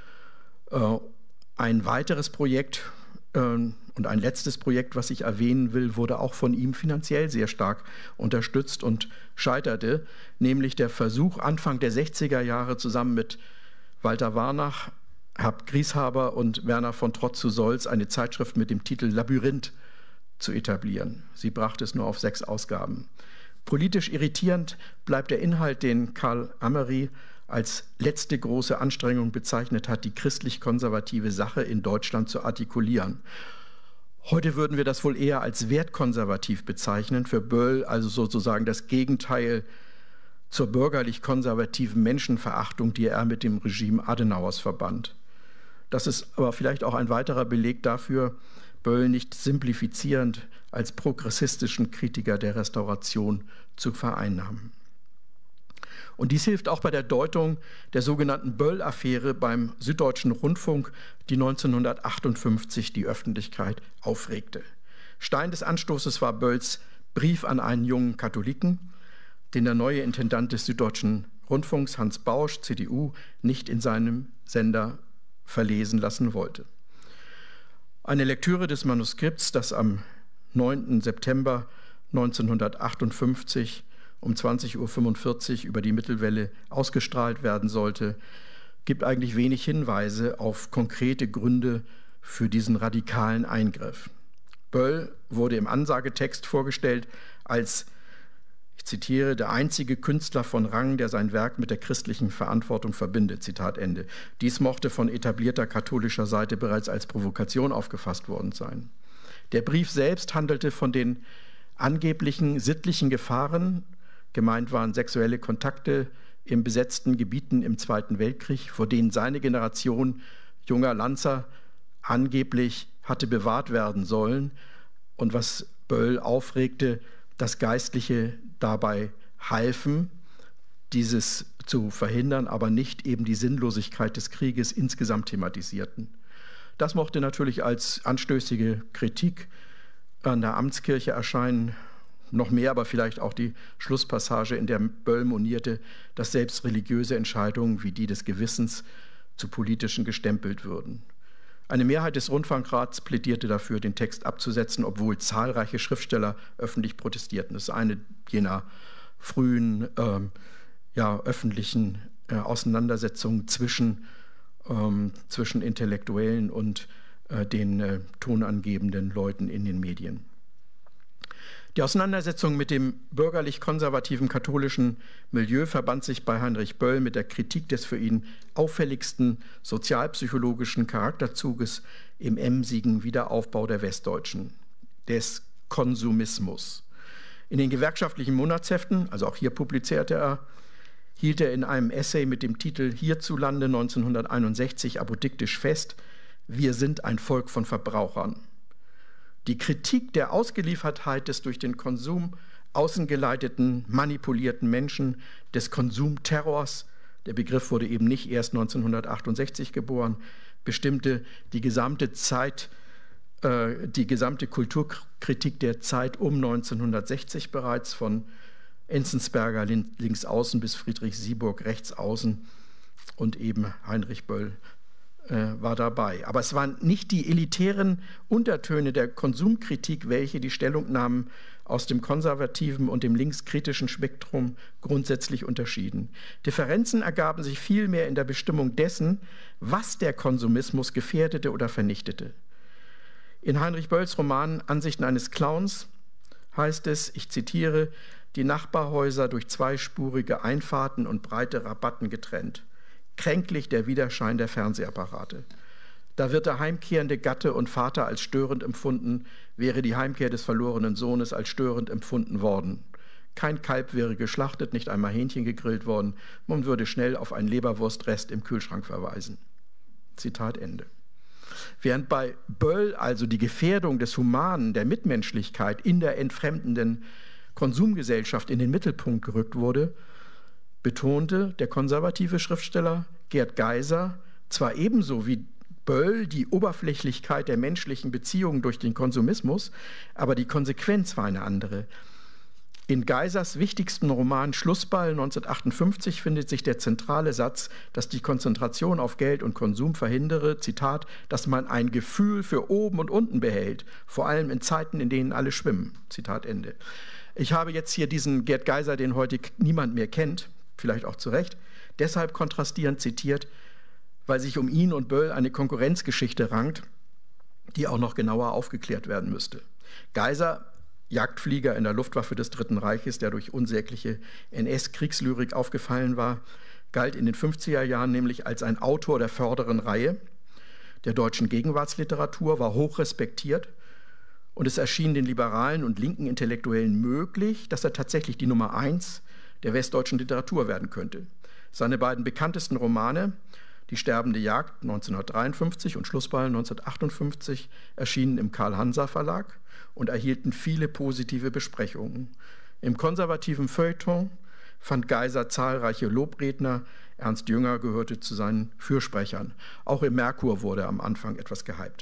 Ein weiteres Projekt und ein letztes Projekt, was ich erwähnen will, wurde auch von ihm finanziell sehr stark unterstützt und scheiterte, nämlich der Versuch, Anfang der 60er Jahre zusammen mit Walter Warnach, Herb Grieshaber und Werner von Trott zu Solz eine Zeitschrift mit dem Titel Labyrinth zu etablieren. Sie brachte es nur auf 6 Ausgaben. Politisch irritierend bleibt der Inhalt, den Karl Ameri als letzte große Anstrengung bezeichnet hat, die christlich-konservative Sache in Deutschland zu artikulieren. Heute würden wir das wohl eher als wertkonservativ bezeichnen, für Böll also sozusagen das Gegenteil zur bürgerlich-konservativen Menschenverachtung, die er mit dem Regime Adenauers verband. Das ist aber vielleicht auch ein weiterer Beleg dafür, Böll nicht simplifizierend als progressistischen Kritiker der Restauration zu vereinnahmen. Und dies hilft auch bei der Deutung der sogenannten Böll-Affäre beim Süddeutschen Rundfunk, die 1958 die Öffentlichkeit aufregte. Stein des Anstoßes war Bölls Brief an einen jungen Katholiken, den der neue Intendant des Süddeutschen Rundfunks, Hans Bausch, CDU, nicht in seinem Sender verlesen lassen wollte. Eine Lektüre des Manuskripts, das am 9. September 1958 um 20:45 Uhr über die Mittelwelle ausgestrahlt werden sollte, gibt eigentlich wenig Hinweise auf konkrete Gründe für diesen radikalen Eingriff. Böll wurde im Ansagetext vorgestellt als, ich zitiere, der einzige Künstler von Rang, der sein Werk mit der christlichen Verantwortung verbindet. Zitat Ende. Dies mochte von etablierter katholischer Seite bereits als Provokation aufgefasst worden sein. Der Brief selbst handelte von den angeblichen sittlichen Gefahren, gemeint waren sexuelle Kontakte in besetzten Gebieten im Zweiten Weltkrieg, vor denen seine Generation junger Lanzer angeblich hatte bewahrt werden sollen, und was Böll aufregte, dass Geistliche dabei halfen, dieses zu verhindern, aber nicht eben die Sinnlosigkeit des Krieges insgesamt thematisierten. Das mochte natürlich als anstößige Kritik an der Amtskirche erscheinen, noch mehr aber vielleicht auch die Schlusspassage, in der Böll monierte, dass selbst religiöse Entscheidungen wie die des Gewissens zu politischen gestempelt würden. Eine Mehrheit des Rundfunkrats plädierte dafür, den Text abzusetzen, obwohl zahlreiche Schriftsteller öffentlich protestierten. Das ist eine jener frühen öffentlichen Auseinandersetzungen zwischen Intellektuellen und den tonangebenden Leuten in den Medien. Die Auseinandersetzung mit dem bürgerlich-konservativen katholischen Milieu verband sich bei Heinrich Böll mit der Kritik des für ihn auffälligsten sozialpsychologischen Charakterzuges im emsigen Wiederaufbau der Westdeutschen, des Konsumismus. In den gewerkschaftlichen Monatsheften, also auch hier publizierte er, hielt er in einem Essay mit dem Titel Hierzulande 1961 apodiktisch fest: Wir sind ein Volk von Verbrauchern. Die Kritik der Ausgeliefertheit des durch den Konsum außengeleiteten, manipulierten Menschen, des Konsumterrors, der Begriff wurde eben nicht erst 1968 geboren, bestimmte die gesamte Kulturkritik der Zeit um 1960 bereits, von Enzensberger links außen bis Friedrich Sieburg rechts außen, und eben Heinrich Böll war dabei. Aber es waren nicht die elitären Untertöne der Konsumkritik, welche die Stellungnahmen aus dem konservativen und dem linkskritischen Spektrum grundsätzlich unterschieden. Differenzen ergaben sich vielmehr in der Bestimmung dessen, was der Konsumismus gefährdete oder vernichtete. In Heinrich Bölls Roman Ansichten eines Clowns heißt es, ich zitiere, die Nachbarhäuser durch zweispurige Einfahrten und breite Rabatten getrennt. Kränklich der Widerschein der Fernsehapparate. Da wird der heimkehrende Gatte und Vater als störend empfunden, wäre die Heimkehr des verlorenen Sohnes als störend empfunden worden. Kein Kalb wäre geschlachtet, nicht einmal Hähnchen gegrillt worden, man würde schnell auf einen Leberwurstrest im Kühlschrank verweisen. Zitat Ende. Während bei Böll also die Gefährdung des Humanen, der Mitmenschlichkeit in der entfremdenden Konsumgesellschaft in den Mittelpunkt gerückt wurde, betonte der konservative Schriftsteller Gerd Geiser zwar ebenso wie Böll die Oberflächlichkeit der menschlichen Beziehungen durch den Konsumismus, aber die Konsequenz war eine andere. In Geisers wichtigsten Roman Schlussball 1958 findet sich der zentrale Satz, dass die Konzentration auf Geld und Konsum verhindere, Zitat, dass man ein Gefühl für oben und unten behält, vor allem in Zeiten, in denen alle schwimmen. Zitat Ende. Ich habe jetzt hier diesen Gerd Geiser, den heute niemand mehr kennt, vielleicht auch zu Recht, deshalb kontrastierend zitiert, weil sich um ihn und Böll eine Konkurrenzgeschichte rankt, die auch noch genauer aufgeklärt werden müsste. Geiser, Jagdflieger in der Luftwaffe des Dritten Reiches, der durch unsägliche NS-Kriegslyrik aufgefallen war, galt in den 50er Jahren nämlich als ein Autor der vorderen Reihe der deutschen Gegenwartsliteratur, war hoch respektiert und es erschien den liberalen und linken Intellektuellen möglich, dass er tatsächlich die Nummer 1 der westdeutschen Literatur werden könnte. Seine beiden bekanntesten Romane, Die sterbende Jagd 1953 und Schlussball 1958, erschienen im Karl-Hanser-Verlag und erhielten viele positive Besprechungen. Im konservativen Feuilleton fand Geiser zahlreiche Lobredner. Ernst Jünger gehörte zu seinen Fürsprechern. Auch im Merkur wurde am Anfang etwas gehypt.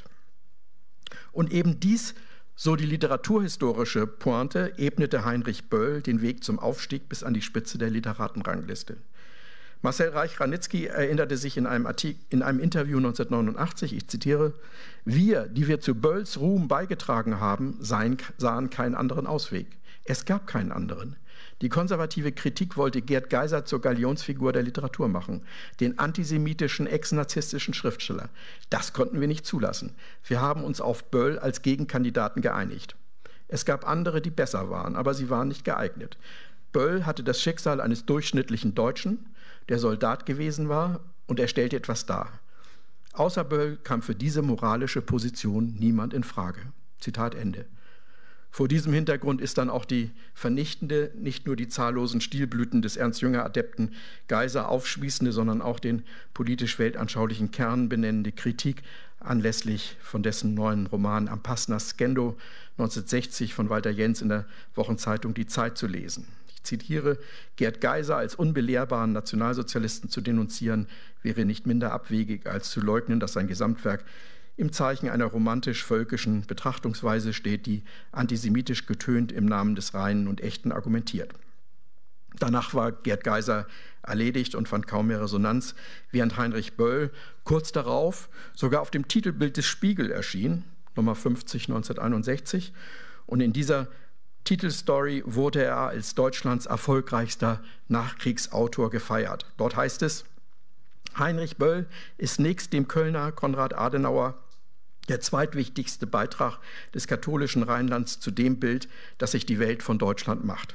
Und eben dies, so die literaturhistorische Pointe, ebnete Heinrich Böll den Weg zum Aufstieg bis an die Spitze der Literatenrangliste. Marcel Reich-Ranitzky erinnerte sich in einem Interview 1989, ich zitiere, wir, die wir zu Bölls Ruhm beigetragen haben, sahen keinen anderen Ausweg. Es gab keinen anderen. Die konservative Kritik wollte Gerd Geiser zur Galionsfigur der Literatur machen, den antisemitischen, ex-narzisstischen Schriftsteller. Das konnten wir nicht zulassen. Wir haben uns auf Böll als Gegenkandidaten geeinigt. Es gab andere, die besser waren, aber sie waren nicht geeignet. Böll hatte das Schicksal eines durchschnittlichen Deutschen, der Soldat gewesen war, und er stellte etwas dar. Außer Böll kam für diese moralische Position niemand in Frage. Zitat Ende. Vor diesem Hintergrund ist dann auch die vernichtende, nicht nur die zahllosen Stilblüten des Ernst-Jünger-Adepten Geiser aufspießende, sondern auch den politisch-weltanschaulichen Kern benennende Kritik anlässlich von dessen neuen Roman Am Passner Skendo 1960 von Walter Jens in der Wochenzeitung Die Zeit zu lesen. Ich zitiere, Gerd Geiser als unbelehrbaren Nationalsozialisten zu denunzieren, wäre nicht minder abwegig, als zu leugnen, dass sein Gesamtwerk im Zeichen einer romantisch-völkischen Betrachtungsweise steht, die antisemitisch getönt im Namen des Reinen und Echten argumentiert. Danach war Gerd Geiser erledigt und fand kaum mehr Resonanz, während Heinrich Böll kurz darauf sogar auf dem Titelbild des Spiegel erschien, Nummer 50 1961, und in dieser Titelstory wurde er als Deutschlands erfolgreichster Nachkriegsautor gefeiert. Dort heißt es, Heinrich Böll ist nächst dem Kölner Konrad Adenauer der zweitwichtigste Beitrag des katholischen Rheinlands zu dem Bild, das sich die Welt von Deutschland macht.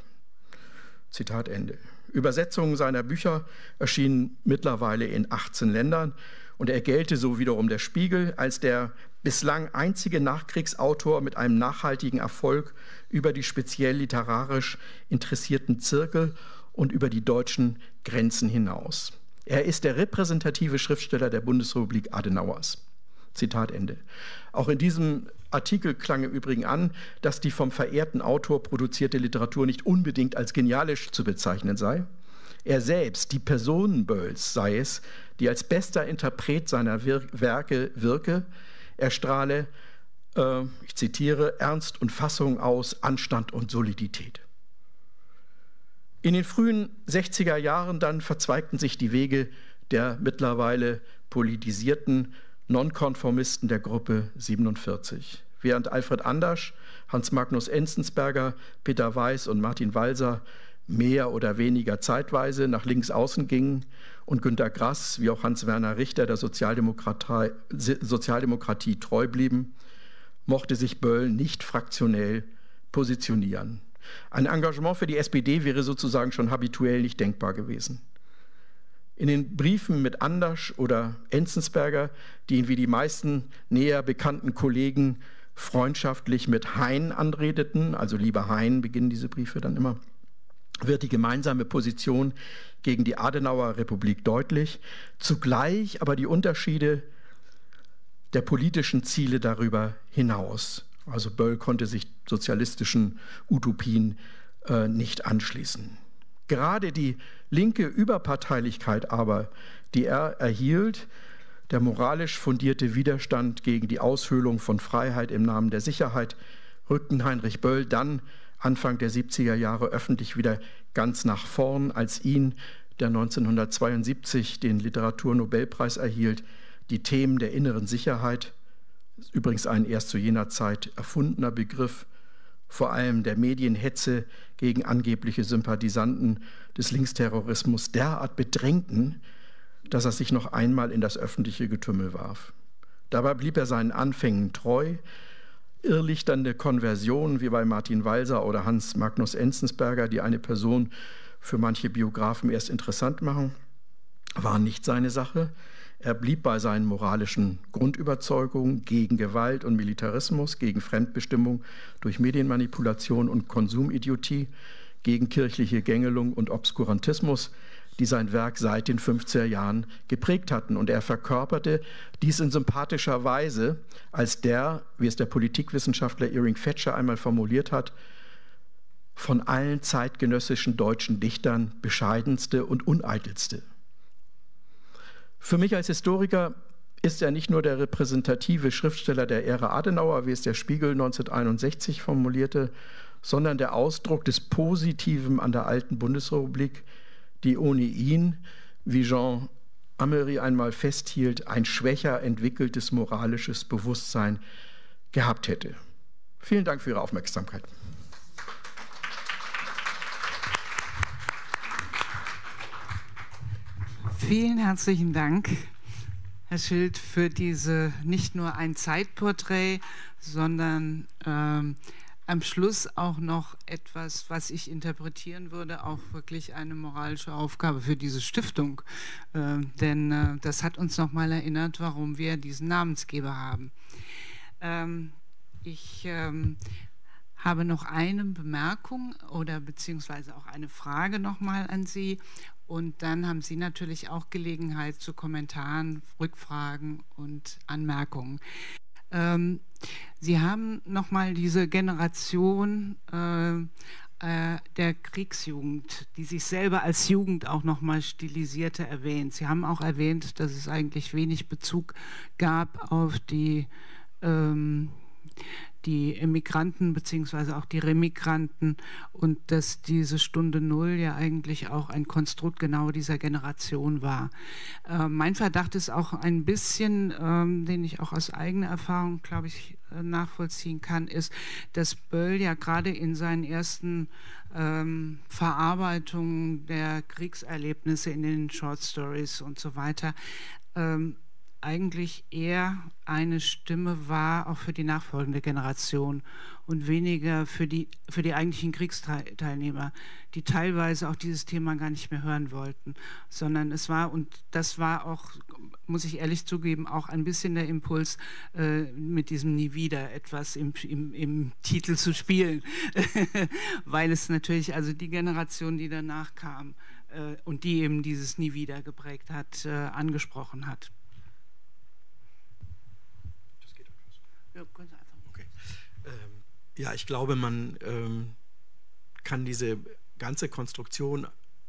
Zitat Ende. Übersetzungen seiner Bücher erschienen mittlerweile in 18 Ländern und er gelte, so wiederum der Spiegel, als der bislang einzige Nachkriegsautor mit einem nachhaltigen Erfolg über die speziell literarisch interessierten Zirkel und über die deutschen Grenzen hinaus. Er ist der repräsentative Schriftsteller der Bundesrepublik Adenauers. Zitat Ende. Auch in diesem Artikel klang im Übrigen an, dass die vom verehrten Autor produzierte Literatur nicht unbedingt als genialisch zu bezeichnen sei. Er selbst, die Person Bölls, sei es, die als bester Interpret seiner Werke wirke. Er strahle, ich zitiere, Ernst und Fassung aus, Anstand und Solidität. In den frühen 60er Jahren dann verzweigten sich die Wege der mittlerweile politisierten Nonkonformisten der Gruppe 47. Während Alfred Andersch, Hans Magnus Enzensberger, Peter Weiß und Martin Walser mehr oder weniger zeitweise nach links außen gingen und Günter Grass wie auch Hans-Werner Richter der Sozialdemokratie treu blieben, mochte sich Böll nicht fraktionell positionieren. Ein Engagement für die SPD wäre sozusagen schon habituell nicht denkbar gewesen. In den Briefen mit Andersch oder Enzensberger, die ihn wie die meisten näher bekannten Kollegen freundschaftlich mit Hein anredeten, also lieber Hein beginnen diese Briefe dann immer, wird die gemeinsame Position gegen die Adenauer Republik deutlich, zugleich aber die Unterschiede der politischen Ziele darüber hinaus. Also Böll konnte sich sozialistischen Utopien nicht anschließen. Gerade die linke Überparteilichkeit aber, die er erhielt, der moralisch fundierte Widerstand gegen die Aushöhlung von Freiheit im Namen der Sicherheit, rückten Heinrich Böll dann Anfang der 70er Jahre öffentlich wieder ganz nach vorn, als ihn, der 1972 den Literaturnobelpreis erhielt, die Themen der inneren Sicherheit, übrigens ein erst zu jener Zeit erfundener Begriff, vor allem der Medienhetze gegen angebliche Sympathisanten des Linksterrorismus derart bedrängten, dass er sich noch einmal in das öffentliche Getümmel warf. Dabei blieb er seinen Anfängen treu. irrlichternde Konversion wie bei Martin Walser oder Hans Magnus Enzensberger, die eine Person für manche Biografen erst interessant machen, waren nicht seine Sache. Er blieb bei seinen moralischen Grundüberzeugungen gegen Gewalt und Militarismus, gegen Fremdbestimmung durch Medienmanipulation und Konsumidiotie, gegen kirchliche Gängelung und Obskurantismus, die sein Werk seit den 50er Jahren geprägt hatten. Und er verkörperte dies in sympathischer Weise als der, wie es der Politikwissenschaftler Irving Fetscher einmal formuliert hat, von allen zeitgenössischen deutschen Dichtern bescheidenste und uneitelste. Für mich als Historiker ist er nicht nur der repräsentative Schriftsteller der Ära Adenauer, wie es der Spiegel 1961 formulierte, sondern der Ausdruck des Positiven an der alten Bundesrepublik, die ohne ihn, wie Jean Amery einmal festhielt, ein schwächer entwickeltes moralisches Bewusstsein gehabt hätte. Vielen Dank für Ihre Aufmerksamkeit. Vielen herzlichen Dank, Herr Schild, für diese nicht nur ein Zeitporträt, sondern am Schluss auch noch etwas, was ich interpretieren würde, auch wirklich eine moralische Aufgabe für diese Stiftung. Denn das hat uns nochmal erinnert, warum wir diesen Namensgeber haben. Ich habe noch eine Bemerkung oder beziehungsweise auch eine Frage nochmal an Sie. Und dann haben Sie natürlich auch Gelegenheit zu Kommentaren, Rückfragen und Anmerkungen. Sie haben nochmal diese Generation der Kriegsjugend, die sich selber als Jugend auch nochmal stilisierte, erwähnt. Sie haben auch erwähnt, dass es eigentlich wenig Bezug gab auf die Emigranten beziehungsweise auch die Remigranten und dass diese Stunde Null ja eigentlich auch ein Konstrukt genau dieser Generation war. Mein Verdacht ist auch ein bisschen, den ich auch aus eigener Erfahrung, glaube ich, nachvollziehen kann, ist, dass Böll ja gerade in seinen ersten Verarbeitungen der Kriegserlebnisse in den Short Stories und so weiter eigentlich eher eine Stimme war, auch für die nachfolgende Generation und weniger für die eigentlichen Kriegsteilnehmer, die teilweise auch dieses Thema gar nicht mehr hören wollten, sondern es war, und das war auch, muss ich ehrlich zugeben, auch ein bisschen der Impuls, mit diesem Nie wieder etwas im Titel zu spielen, weil es natürlich also die Generation, die danach kam und die eben dieses Nie wieder geprägt hat, angesprochen hat. Okay. Ja, ich glaube, man kann diese ganze Konstruktion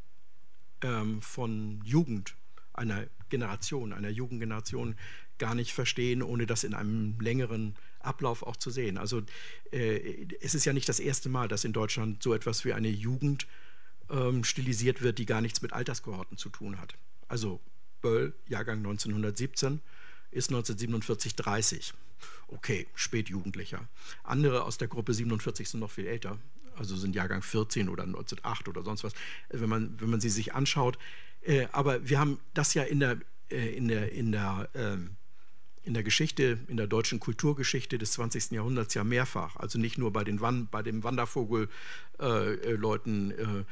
von Jugend, einer Jugendgeneration gar nicht verstehen, ohne das in einem längeren Ablauf auch zu sehen. Also es ist ja nicht das erste Mal, dass in Deutschland so etwas wie eine Jugend stilisiert wird, die gar nichts mit Alterskohorten zu tun hat. Also Böll, Jahrgang 1917, ist 1947 30. Okay, Spätjugendlicher. Andere aus der Gruppe 47 sind noch viel älter, also sind Jahrgang 14 oder 1908 oder sonst was, wenn man sie sich anschaut. Aber wir haben das ja in der Geschichte, in der deutschen Kulturgeschichte des 20. Jahrhunderts ja mehrfach. Also nicht nur bei dem Wandervogel-Leuten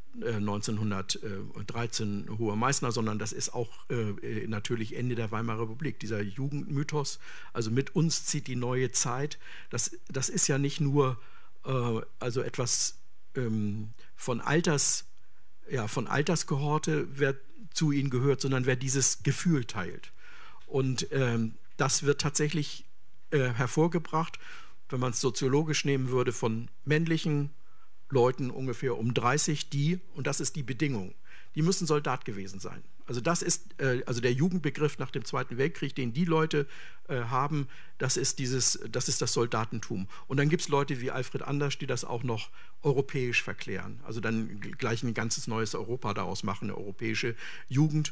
1913 Hoher Meißner, sondern das ist auch natürlich Ende der Weimarer Republik. Dieser Jugendmythos, also mit uns zieht die neue Zeit, das ist ja nicht nur also etwas von Altersgehorte, wer zu ihnen gehört, sondern wer dieses Gefühl teilt. Und das wird tatsächlich hervorgebracht, wenn man es soziologisch nehmen würde, von männlichen Leuten ungefähr um 30, und das ist die Bedingung, die müssen Soldat gewesen sein. Also das ist also der Jugendbegriff nach dem Zweiten Weltkrieg, den die Leute haben, das ist das Soldatentum. Und dann gibt es Leute wie Alfred Anders, die das auch noch europäisch verklären, also dann gleich ein ganzes neues Europa daraus machen, eine europäische Jugend.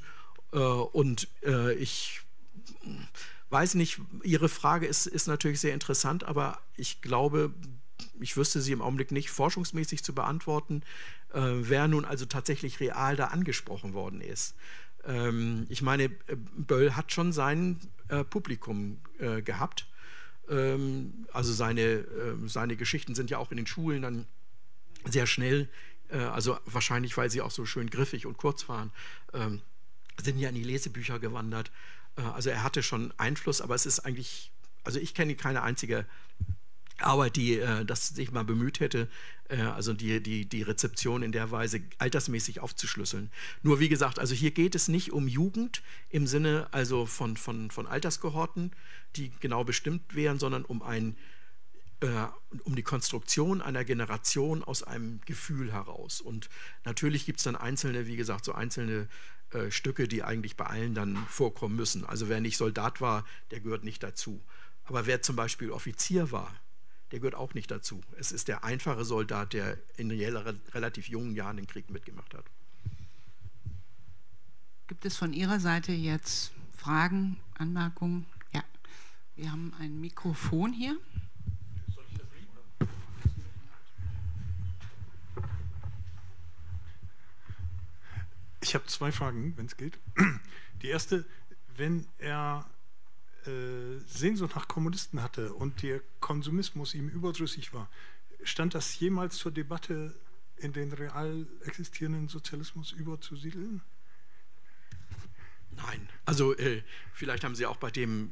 Ich weiß nicht, Ihre Frage ist natürlich sehr interessant, aber ich glaube, ich wüsste sie im Augenblick nicht forschungsmäßig zu beantworten, wer nun also tatsächlich real da angesprochen worden ist. Ich meine, Böll hat schon sein Publikum gehabt. Also seine Geschichten sind ja auch in den Schulen dann sehr schnell, also wahrscheinlich, weil sie auch so schön griffig und kurz waren, sind ja in die Lesebücher gewandert. Also er hatte schon Einfluss, aber es ist eigentlich, also ich kenne keine einzige Arbeit, die das sich mal bemüht hätte, also die Rezeption in der Weise altersmäßig aufzuschlüsseln. Nur wie gesagt, also hier geht es nicht um Jugend im Sinne also von Alterskohorten, die genau bestimmt wären, sondern um die Konstruktion einer Generation aus einem Gefühl heraus. Und natürlich gibt es dann einzelne, wie gesagt, so einzelne Stücke, die eigentlich bei allen dann vorkommen müssen. Also wer nicht Soldat war, der gehört nicht dazu. Aber wer zum Beispiel Offizier war, der gehört auch nicht dazu. Es ist der einfache Soldat, der in relativ jungen Jahren den Krieg mitgemacht hat. Gibt es von Ihrer Seite jetzt Fragen, Anmerkungen? Ja, wir haben ein Mikrofon hier. Ich habe 2 Fragen, wenn es geht. Die erste, wenn er Sehnsucht nach Kommunisten hatte und der Konsumismus ihm überdrüssig war, stand das jemals zur Debatte, in den real existierenden Sozialismus überzusiedeln? Nein, also vielleicht haben Sie auch bei dem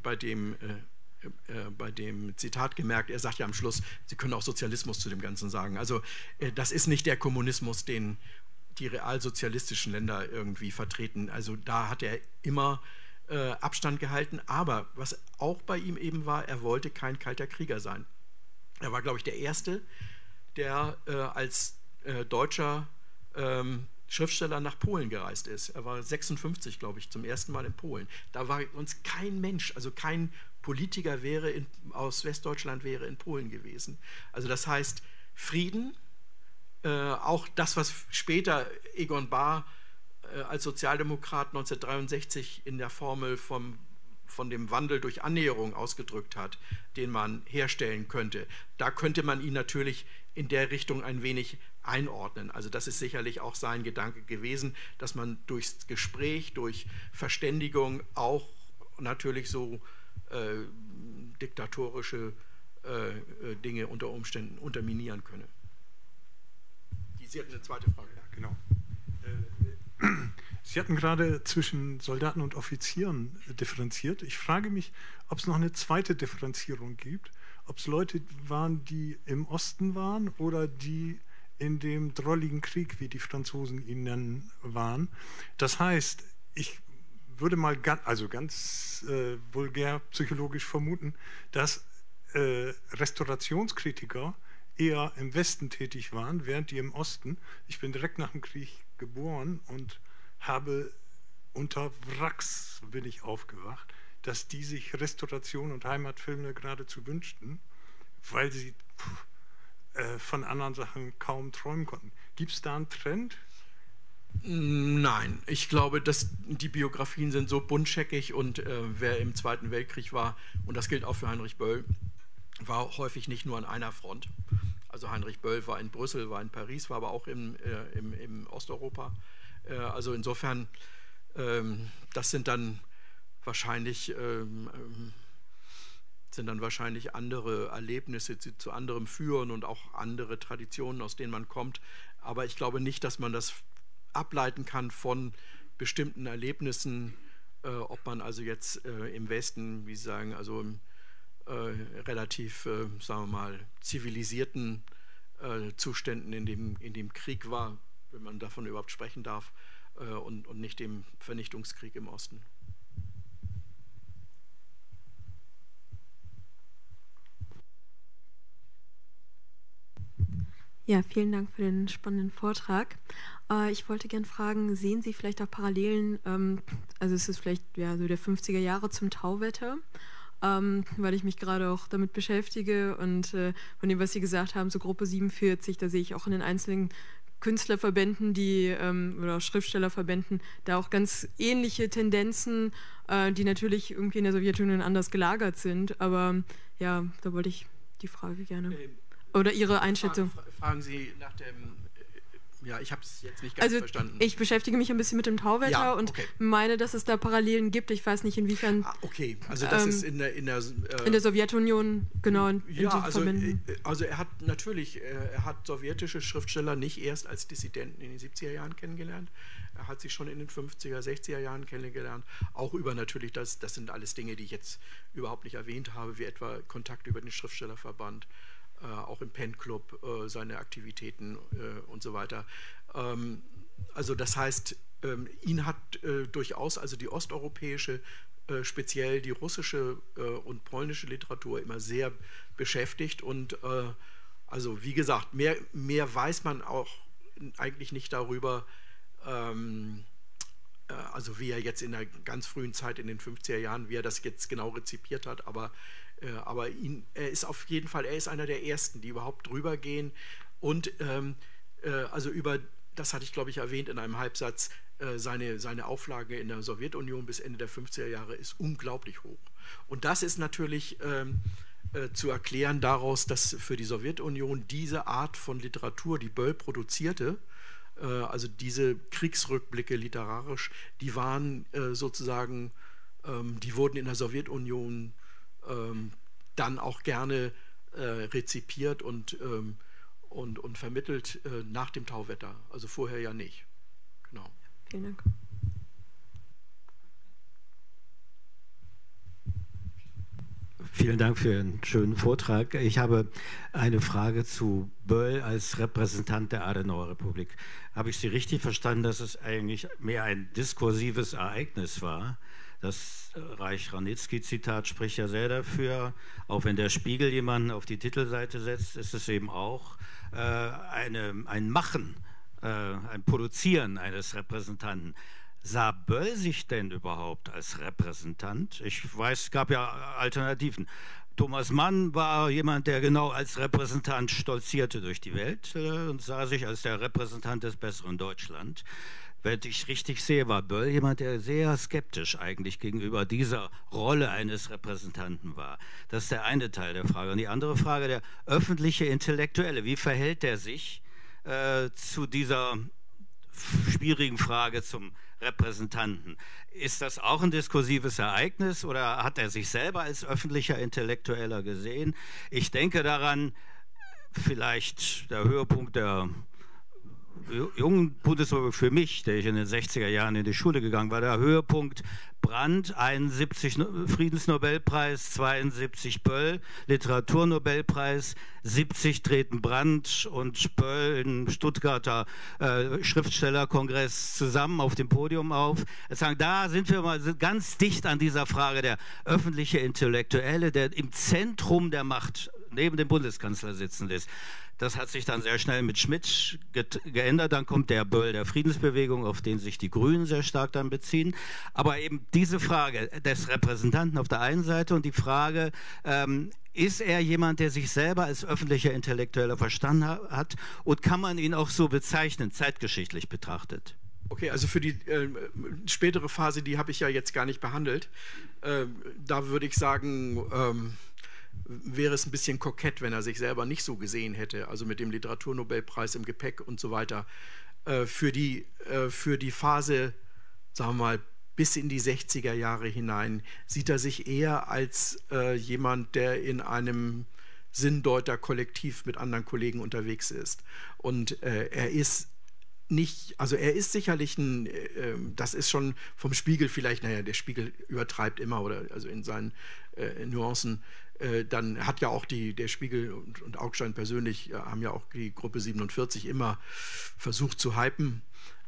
Zitat gemerkt, er sagt ja am Schluss, Sie können auch Sozialismus zu dem Ganzen sagen. Also das ist nicht der Kommunismus, den die realsozialistischen Länder irgendwie vertreten. Also da hat er immer Abstand gehalten, aber was auch bei ihm eben war, er wollte kein kalter Krieger sein. Er war, glaube ich, der Erste, der als deutscher Schriftsteller nach Polen gereist ist. Er war 56, glaube ich, zum ersten Mal in Polen. Da war sonst kein Mensch, also kein Politiker aus Westdeutschland wäre in Polen gewesen. Also das heißt, Frieden, auch das, was später Egon Bahr als Sozialdemokrat 1963 in der Formel von dem Wandel durch Annäherung ausgedrückt hat, den man herstellen könnte. Da könnte man ihn natürlich in der Richtung ein wenig einordnen. Also das ist sicherlich auch sein Gedanke gewesen, dass man durchs Gespräch, durch Verständigung auch natürlich so diktatorische Dinge unter Umständen unterminieren könne. Sie hatten eine zweite Frage. Ja, genau. Sie hatten gerade zwischen Soldaten und Offizieren differenziert. Ich frage mich, ob es noch eine zweite Differenzierung gibt, ob es Leute waren, die im Osten waren oder die in dem drolligen Krieg, wie die Franzosen ihn nennen, waren. Das heißt, ich würde mal ganz vulgär psychologisch vermuten, dass Restaurationskritiker eher im Westen tätig waren, während die im Osten, ich bin direkt nach dem Krieg geboren und habe unter Wracks bin ich aufgewacht, dass die sich Restauration und Heimatfilme geradezu wünschten, weil sie von anderen Sachen kaum träumen konnten. Gibt es da einen Trend? Nein, ich glaube, dass die Biografien sind so buntscheckig und wer im Zweiten Weltkrieg war, und das gilt auch für Heinrich Böll, war häufig nicht nur an einer Front. Also Heinrich Böll war in Brüssel, war in Paris, war aber auch im Osteuropa. Also insofern, das sind dann wahrscheinlich andere Erlebnisse, die zu anderem führen und auch andere Traditionen, aus denen man kommt. Aber ich glaube nicht, dass man das ableiten kann von bestimmten Erlebnissen, ob man also jetzt im Westen, wie Sie sagen, also im relativ, sagen wir mal, zivilisierten Zuständen in dem Krieg war, wenn man davon überhaupt sprechen darf, und nicht dem Vernichtungskrieg im Osten. Ja, vielen Dank für den spannenden Vortrag. Ich wollte gerne fragen, sehen Sie vielleicht auch Parallelen, also es ist vielleicht ja, so der 50er Jahre zum Tauwetter, weil ich mich gerade auch damit beschäftige und von dem, was Sie gesagt haben, so Gruppe 47, da sehe ich auch in den einzelnen Künstlerverbänden, oder Schriftstellerverbänden, da auch ganz ähnliche Tendenzen, die natürlich irgendwie in der Sowjetunion anders gelagert sind, aber ja, da wollte ich die Frage gerne, oder Ihre Einschätzung. Fragen Sie nach Ja, ich habe es jetzt nicht ganz verstanden. Ich beschäftige mich ein bisschen mit dem Tauwetter Ja, und okay. meine, dass es da Parallelen gibt. Ich weiß nicht, inwiefern Okay, also das ist in der Sowjetunion, genau, also er hat natürlich, er hat sowjetische Schriftsteller nicht erst als Dissidenten in den 70er Jahren kennengelernt. Er hat sie schon in den 50er, 60er Jahren kennengelernt. Auch über natürlich, das sind alles Dinge, die ich jetzt überhaupt nicht erwähnt habe, wie etwa Kontakt über den Schriftstellerverband, auch im Pen Club, seine Aktivitäten und so weiter. Also das heißt, ihn hat durchaus also die osteuropäische, speziell die russische und polnische Literatur immer sehr beschäftigt und also wie gesagt, mehr weiß man auch eigentlich nicht darüber, also wie er jetzt in der ganz frühen Zeit in den 50er Jahren, wie er das jetzt genau rezipiert hat, aber er ist auf jeden Fall, er ist einer der Ersten, die überhaupt drüber gehen und also über, das hatte ich glaube ich erwähnt in einem Halbsatz, seine Auflage in der Sowjetunion bis Ende der 50er Jahre ist unglaublich hoch. Und das ist natürlich zu erklären daraus, dass für die Sowjetunion diese Art von Literatur, die Böll produzierte, also diese Kriegsrückblicke literarisch, die waren sozusagen, die wurden in der Sowjetunion dann auch gerne rezipiert und vermittelt nach dem Tauwetter, also vorher ja nicht. Genau. Vielen Dank. Vielen Dank für einen schönen Vortrag. Ich habe eine Frage zu Böll als Repräsentant der Adenauer Republik. Habe ich Sie richtig verstanden, dass es eigentlich mehr ein diskursives Ereignis war? Das Reich-Ranitzky-Zitat spricht ja sehr dafür. Auch wenn der Spiegel jemanden auf die Titelseite setzt, ist es eben auch ein Machen, ein Produzieren eines Repräsentanten. Sah Böll sich denn überhaupt als Repräsentant? Ich weiß, es gab ja Alternativen. Thomas Mann war jemand, der genau als Repräsentant stolzierte durch die Welt und sah sich als der Repräsentant des besseren Deutschland. Wenn ich richtig sehe, war Böll jemand, der sehr skeptisch eigentlich gegenüber dieser Rolle eines Repräsentanten war. Das ist der eine Teil der Frage. Und die andere Frage, der öffentliche Intellektuelle, wie verhält er sich zu dieser schwierigen Frage zum Repräsentanten? Ist das auch ein diskursives Ereignis oder hat er sich selber als öffentlicher Intellektueller gesehen? Ich denke daran, vielleicht der Höhepunkt der jungen Bundesrepublik für mich, der ich in den 60er Jahren in die Schule gegangen war, der Höhepunkt Brandt, 71 Friedensnobelpreis, 72 Böll, Literaturnobelpreis, 70 treten Brandt und Böll im Stuttgarter Schriftstellerkongress zusammen auf dem Podium auf. Sagen, da sind wir mal ganz dicht an dieser Frage, der öffentliche Intellektuelle, der im Zentrum der Macht neben dem Bundeskanzler sitzend ist. Das hat sich dann sehr schnell mit Schmidt geändert. Dann kommt der Böll der Friedensbewegung, auf den sich die Grünen sehr stark dann beziehen. Aber eben diese Frage des Repräsentanten auf der einen Seite und die Frage, ist er jemand, der sich selber als öffentlicher Intellektueller verstanden hat und kann man ihn auch so bezeichnen, zeitgeschichtlich betrachtet? Okay, also für die spätere Phase, die habe ich ja jetzt gar nicht behandelt. Da würde ich sagen, wäre es ein bisschen kokett, wenn er sich selber nicht so gesehen hätte, also mit dem Literaturnobelpreis im Gepäck und so weiter. Für die Phase, sagen wir mal, bis in die 60er Jahre hinein, sieht er sich eher als jemand, der in einem Sinndeuter-Kollektiv mit anderen Kollegen unterwegs ist. Und er ist nicht, also er ist sicherlich ein, das ist schon vom Spiegel vielleicht, naja, der Spiegel übertreibt immer oder also in seinen Nuancen, dann hat ja auch der Spiegel und Augstein persönlich haben ja auch die Gruppe 47 immer versucht zu hypen,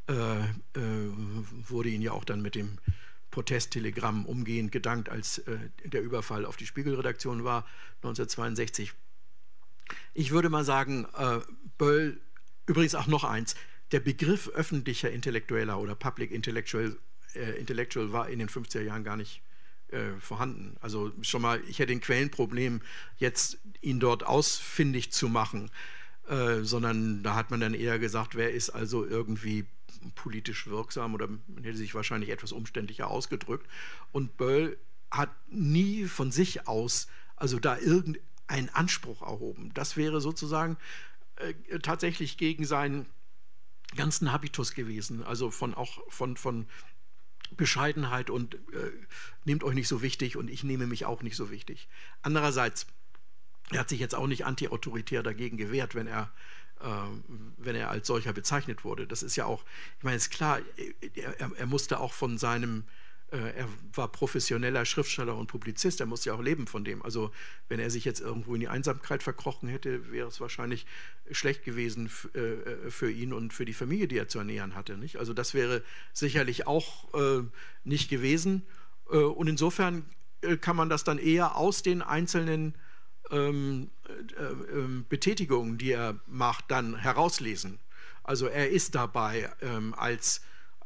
wurde ihnen ja auch dann mit dem Protesttelegramm umgehend gedankt, als der Überfall auf die Spiegelredaktion war, 1962. Ich würde mal sagen, Böll, übrigens auch noch eins, der Begriff öffentlicher Intellektueller oder Public Intellectual war in den 50er Jahren gar nicht vorhanden. Also schon mal, ich hätte ein Quellenproblem, jetzt ihn dort ausfindig zu machen, sondern da hat man dann eher gesagt, wer ist also irgendwie politisch wirksam oder man hätte sich wahrscheinlich etwas umständlicher ausgedrückt. Und Böll hat nie von sich aus also da irgendeinen Anspruch erhoben. Das wäre sozusagen tatsächlich gegen sein ganzen Habitus gewesen, also auch von Bescheidenheit und nehmt euch nicht so wichtig und ich nehme mich auch nicht so wichtig. Andererseits, er hat sich jetzt auch nicht antiautoritär dagegen gewehrt, wenn er als solcher bezeichnet wurde. Das ist ja auch, ich meine, ist klar, er musste auch von seinem, er war professioneller Schriftsteller und Publizist, er musste ja auch leben von dem. Also wenn er sich jetzt irgendwo in die Einsamkeit verkrochen hätte, wäre es wahrscheinlich schlecht gewesen für ihn und für die Familie, die er zu ernähren hatte. Nicht? Also das wäre sicherlich auch nicht gewesen. Und insofern kann man das dann eher aus den einzelnen Betätigungen, die er macht, dann herauslesen. Also er ist dabei, als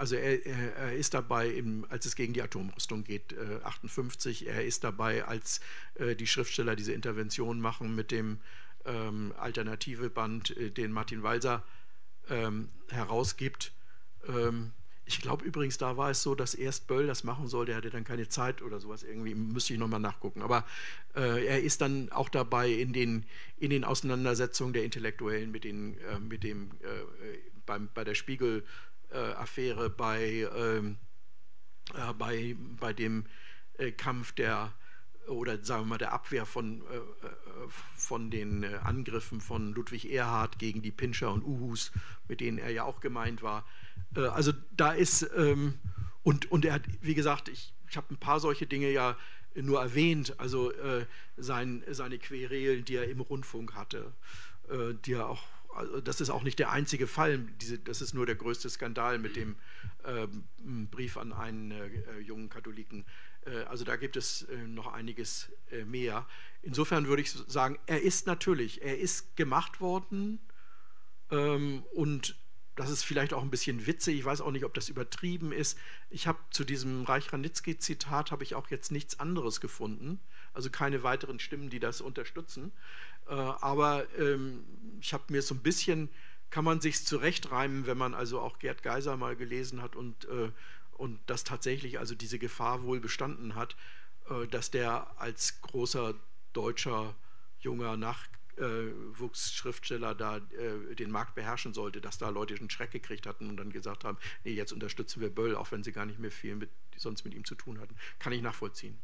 es gegen die Atomrüstung geht, 58. Er ist dabei, als die Schriftsteller diese Intervention machen mit dem Alternative-Band, den Martin Walser herausgibt. Ich glaube übrigens, da war es so, dass erst Böll das machen soll, der hatte dann keine Zeit oder sowas irgendwie, müsste ich nochmal nachgucken. Aber er ist dann auch dabei in den Auseinandersetzungen der Intellektuellen bei der Spiegel-Affäre, bei dem Kampf der Abwehr von den Angriffen von Ludwig Erhard gegen die Pinscher und Uhus, mit denen er ja auch gemeint war. Also da ist, und er hat, wie gesagt, ich habe ein paar solche Dinge ja nur erwähnt, also seine Querelen, die er im Rundfunk hatte, die er auch, also das ist auch nicht der einzige Fall, das ist nur der größte Skandal mit dem Brief an einen jungen Katholiken. Also da gibt es noch einiges mehr. Insofern würde ich sagen, er ist gemacht worden und das ist vielleicht auch ein bisschen witzig, ich weiß auch nicht, ob das übertrieben ist. Ich habe zu diesem Reich-Ranitzky-Zitat habe ich auch jetzt nichts anderes gefunden, also keine weiteren Stimmen, die das unterstützen. Aber ich habe mir so ein bisschen, kann man sich zurechtreimen, wenn man also auch Gerd Geiser mal gelesen hat und dass tatsächlich also diese Gefahr wohl bestanden hat, dass der als großer deutscher junger Nachwuchsschriftsteller da den Markt beherrschen sollte, dass da Leute einen Schreck gekriegt hatten und dann gesagt haben, nee, jetzt unterstützen wir Böll, auch wenn sie gar nicht mehr viel sonst mit ihm zu tun hatten. Kann ich nachvollziehen.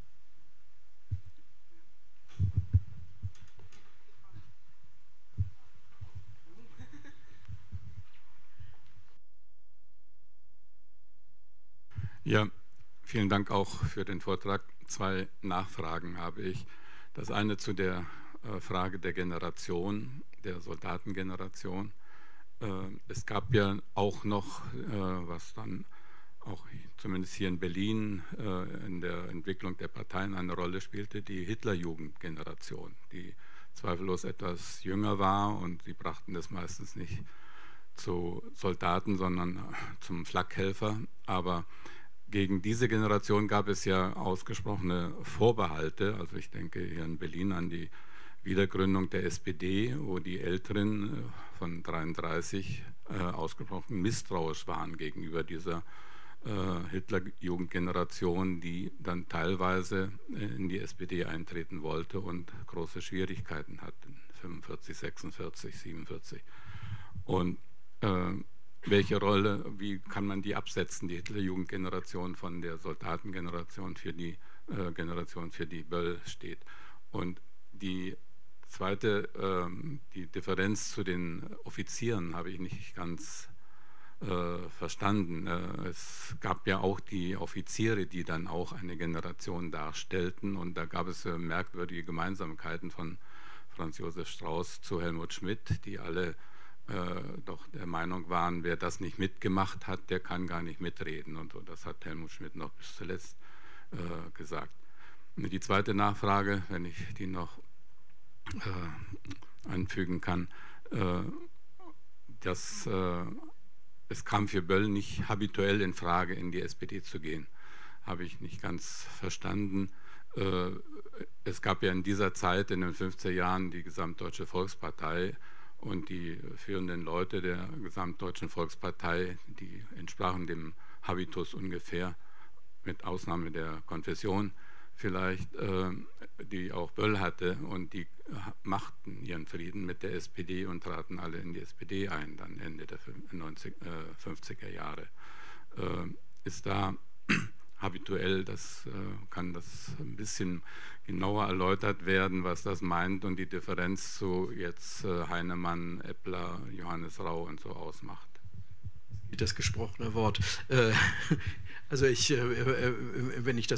Ja, vielen Dank auch für den Vortrag. 2 Nachfragen habe ich. Das eine zu der Frage der Generation, der Soldatengeneration. Es gab ja auch noch, was dann auch zumindest hier in Berlin in der Entwicklung der Parteien eine Rolle spielte, die Hitlerjugendgeneration, die zweifellos etwas jünger war und sie brachten das meistens nicht zu Soldaten, sondern zum Flakhelfer. Aber gegen diese Generation gab es ja ausgesprochene Vorbehalte. Also ich denke hier in Berlin an die Wiedergründung der SPD, wo die Älteren von 33 ausgesprochen misstrauisch waren gegenüber dieser Hitlerjugendgeneration, die dann teilweise in die SPD eintreten wollte und große Schwierigkeiten hatten, 45, 46, 47. Und welche Rolle, wie kann man die absetzen, die Hitlerjugendgeneration von der Soldatengeneration für die Generation, für die Böll steht? Und die zweite, die Differenz zu den Offizieren habe ich nicht ganz verstanden. Es gab ja auch die Offiziere, die dann auch eine Generation darstellten und da gab es merkwürdige Gemeinsamkeiten von Franz Josef Strauß zu Helmut Schmidt, die alle doch der Meinung waren, wer das nicht mitgemacht hat, der kann gar nicht mitreden. Und das hat Helmut Schmidt noch bis zuletzt gesagt. Und die zweite Nachfrage, wenn ich die noch anfügen kann, es kam für Böll nicht habituell in Frage, in die SPD zu gehen. Habe ich nicht ganz verstanden. Es gab ja in dieser Zeit, in den 50er Jahren, die Gesamtdeutsche Volkspartei, und die führenden Leute der Gesamtdeutschen Volkspartei, die entsprachen dem Habitus ungefähr, mit Ausnahme der Konfession, vielleicht, die auch Böll hatte, und die machten ihren Frieden mit der SPD und traten alle in die SPD ein, dann Ende der 50er Jahre. Ist da habituell, kann das ein bisschen genauer erläutert werden, was das meint und die Differenz zu jetzt Heinemann, Eppler, Johannes Rau und so ausmacht? Das gesprochene Wort. Also wenn ich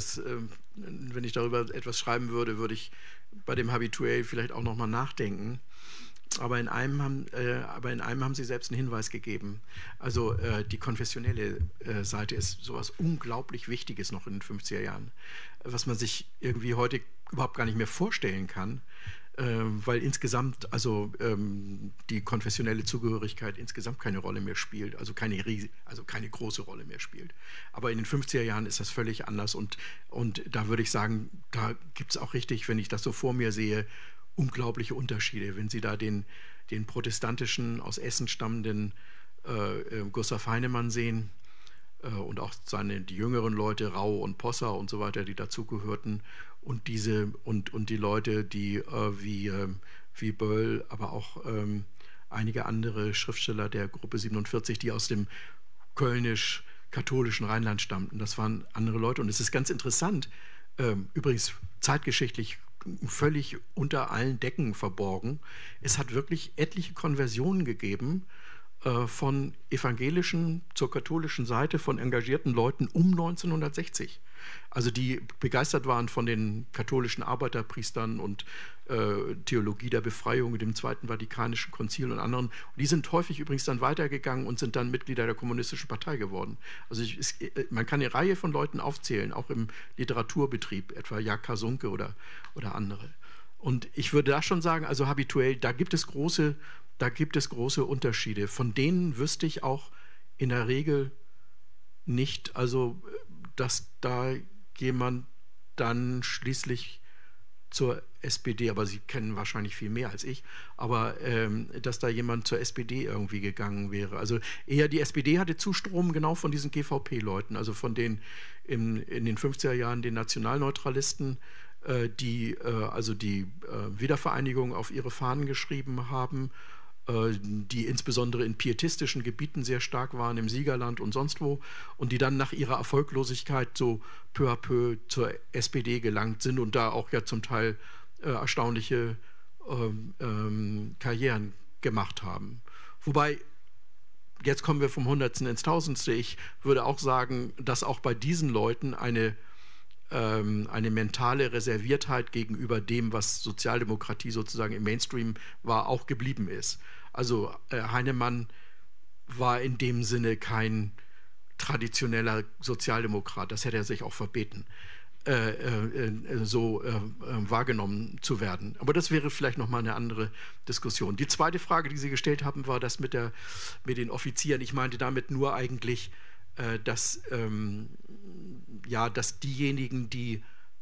darüber etwas schreiben würde, würde ich bei dem Habituell vielleicht auch nochmal nachdenken. Aber in einem haben Sie selbst einen Hinweis gegeben. Also die konfessionelle Seite ist sowas unglaublich Wichtiges noch in den 50er Jahren, was man sich irgendwie heute überhaupt gar nicht mehr vorstellen kann, weil insgesamt die konfessionelle Zugehörigkeit insgesamt keine Rolle mehr spielt, also keine große Rolle mehr spielt. Aber in den 50er Jahren ist das völlig anders und da würde ich sagen, da gibt es auch richtig, wenn ich das so vor mir sehe, unglaubliche Unterschiede. Wenn Sie da den protestantischen, aus Essen stammenden Gustav Heinemann sehen und auch die jüngeren Leute, Rau und Posser und so weiter, die dazugehörten, und die Leute, die wie Böll, aber auch einige andere Schriftsteller der Gruppe 47, die aus dem kölnisch-katholischen Rheinland stammten. Das waren andere Leute und es ist ganz interessant, übrigens zeitgeschichtlich völlig unter allen Decken verborgen. Es hat wirklich etliche Konversionen gegeben von evangelischen zur katholischen Seite von engagierten Leuten um 1960. Also die begeistert waren von den katholischen Arbeiterpriestern und Theologie der Befreiung, dem Zweiten Vatikanischen Konzil und anderen. Und die sind häufig übrigens dann weitergegangen und sind dann Mitglieder der Kommunistischen Partei geworden. Also man kann eine Reihe von Leuten aufzählen, auch im Literaturbetrieb, etwa Jak Kasunke oder andere. Und ich würde da schon sagen, also habituell, da gibt es große Unterschiede. Von denen wüsste ich auch in der Regel nicht, also dass da jemand dann schließlich zur SPD, aber Sie kennen wahrscheinlich viel mehr als ich, aber dass da jemand zur SPD irgendwie gegangen wäre. Also eher die SPD hatte Zustrom genau von diesen GVP-Leuten, also von den in den 50er Jahren den Nationalneutralisten, die Wiedervereinigung auf ihre Fahnen geschrieben haben, die insbesondere in pietistischen Gebieten sehr stark waren, im Siegerland und sonst wo, und die dann nach ihrer Erfolglosigkeit so peu à peu zur SPD gelangt sind und da auch ja zum Teil erstaunliche Karrieren gemacht haben. Wobei, jetzt kommen wir vom Hundertsten ins Tausendste, ich würde auch sagen, dass auch bei diesen Leuten eine mentale Reserviertheit gegenüber dem, was Sozialdemokratie sozusagen im Mainstream war, auch geblieben ist. Also Heinemann war in dem Sinne kein traditioneller Sozialdemokrat, das hätte er sich auch verbeten, wahrgenommen zu werden. Aber das wäre vielleicht nochmal eine andere Diskussion. Die zweite Frage, die Sie gestellt haben, war das mit den Offizieren. Ich meinte damit nur eigentlich, dass diejenigen, die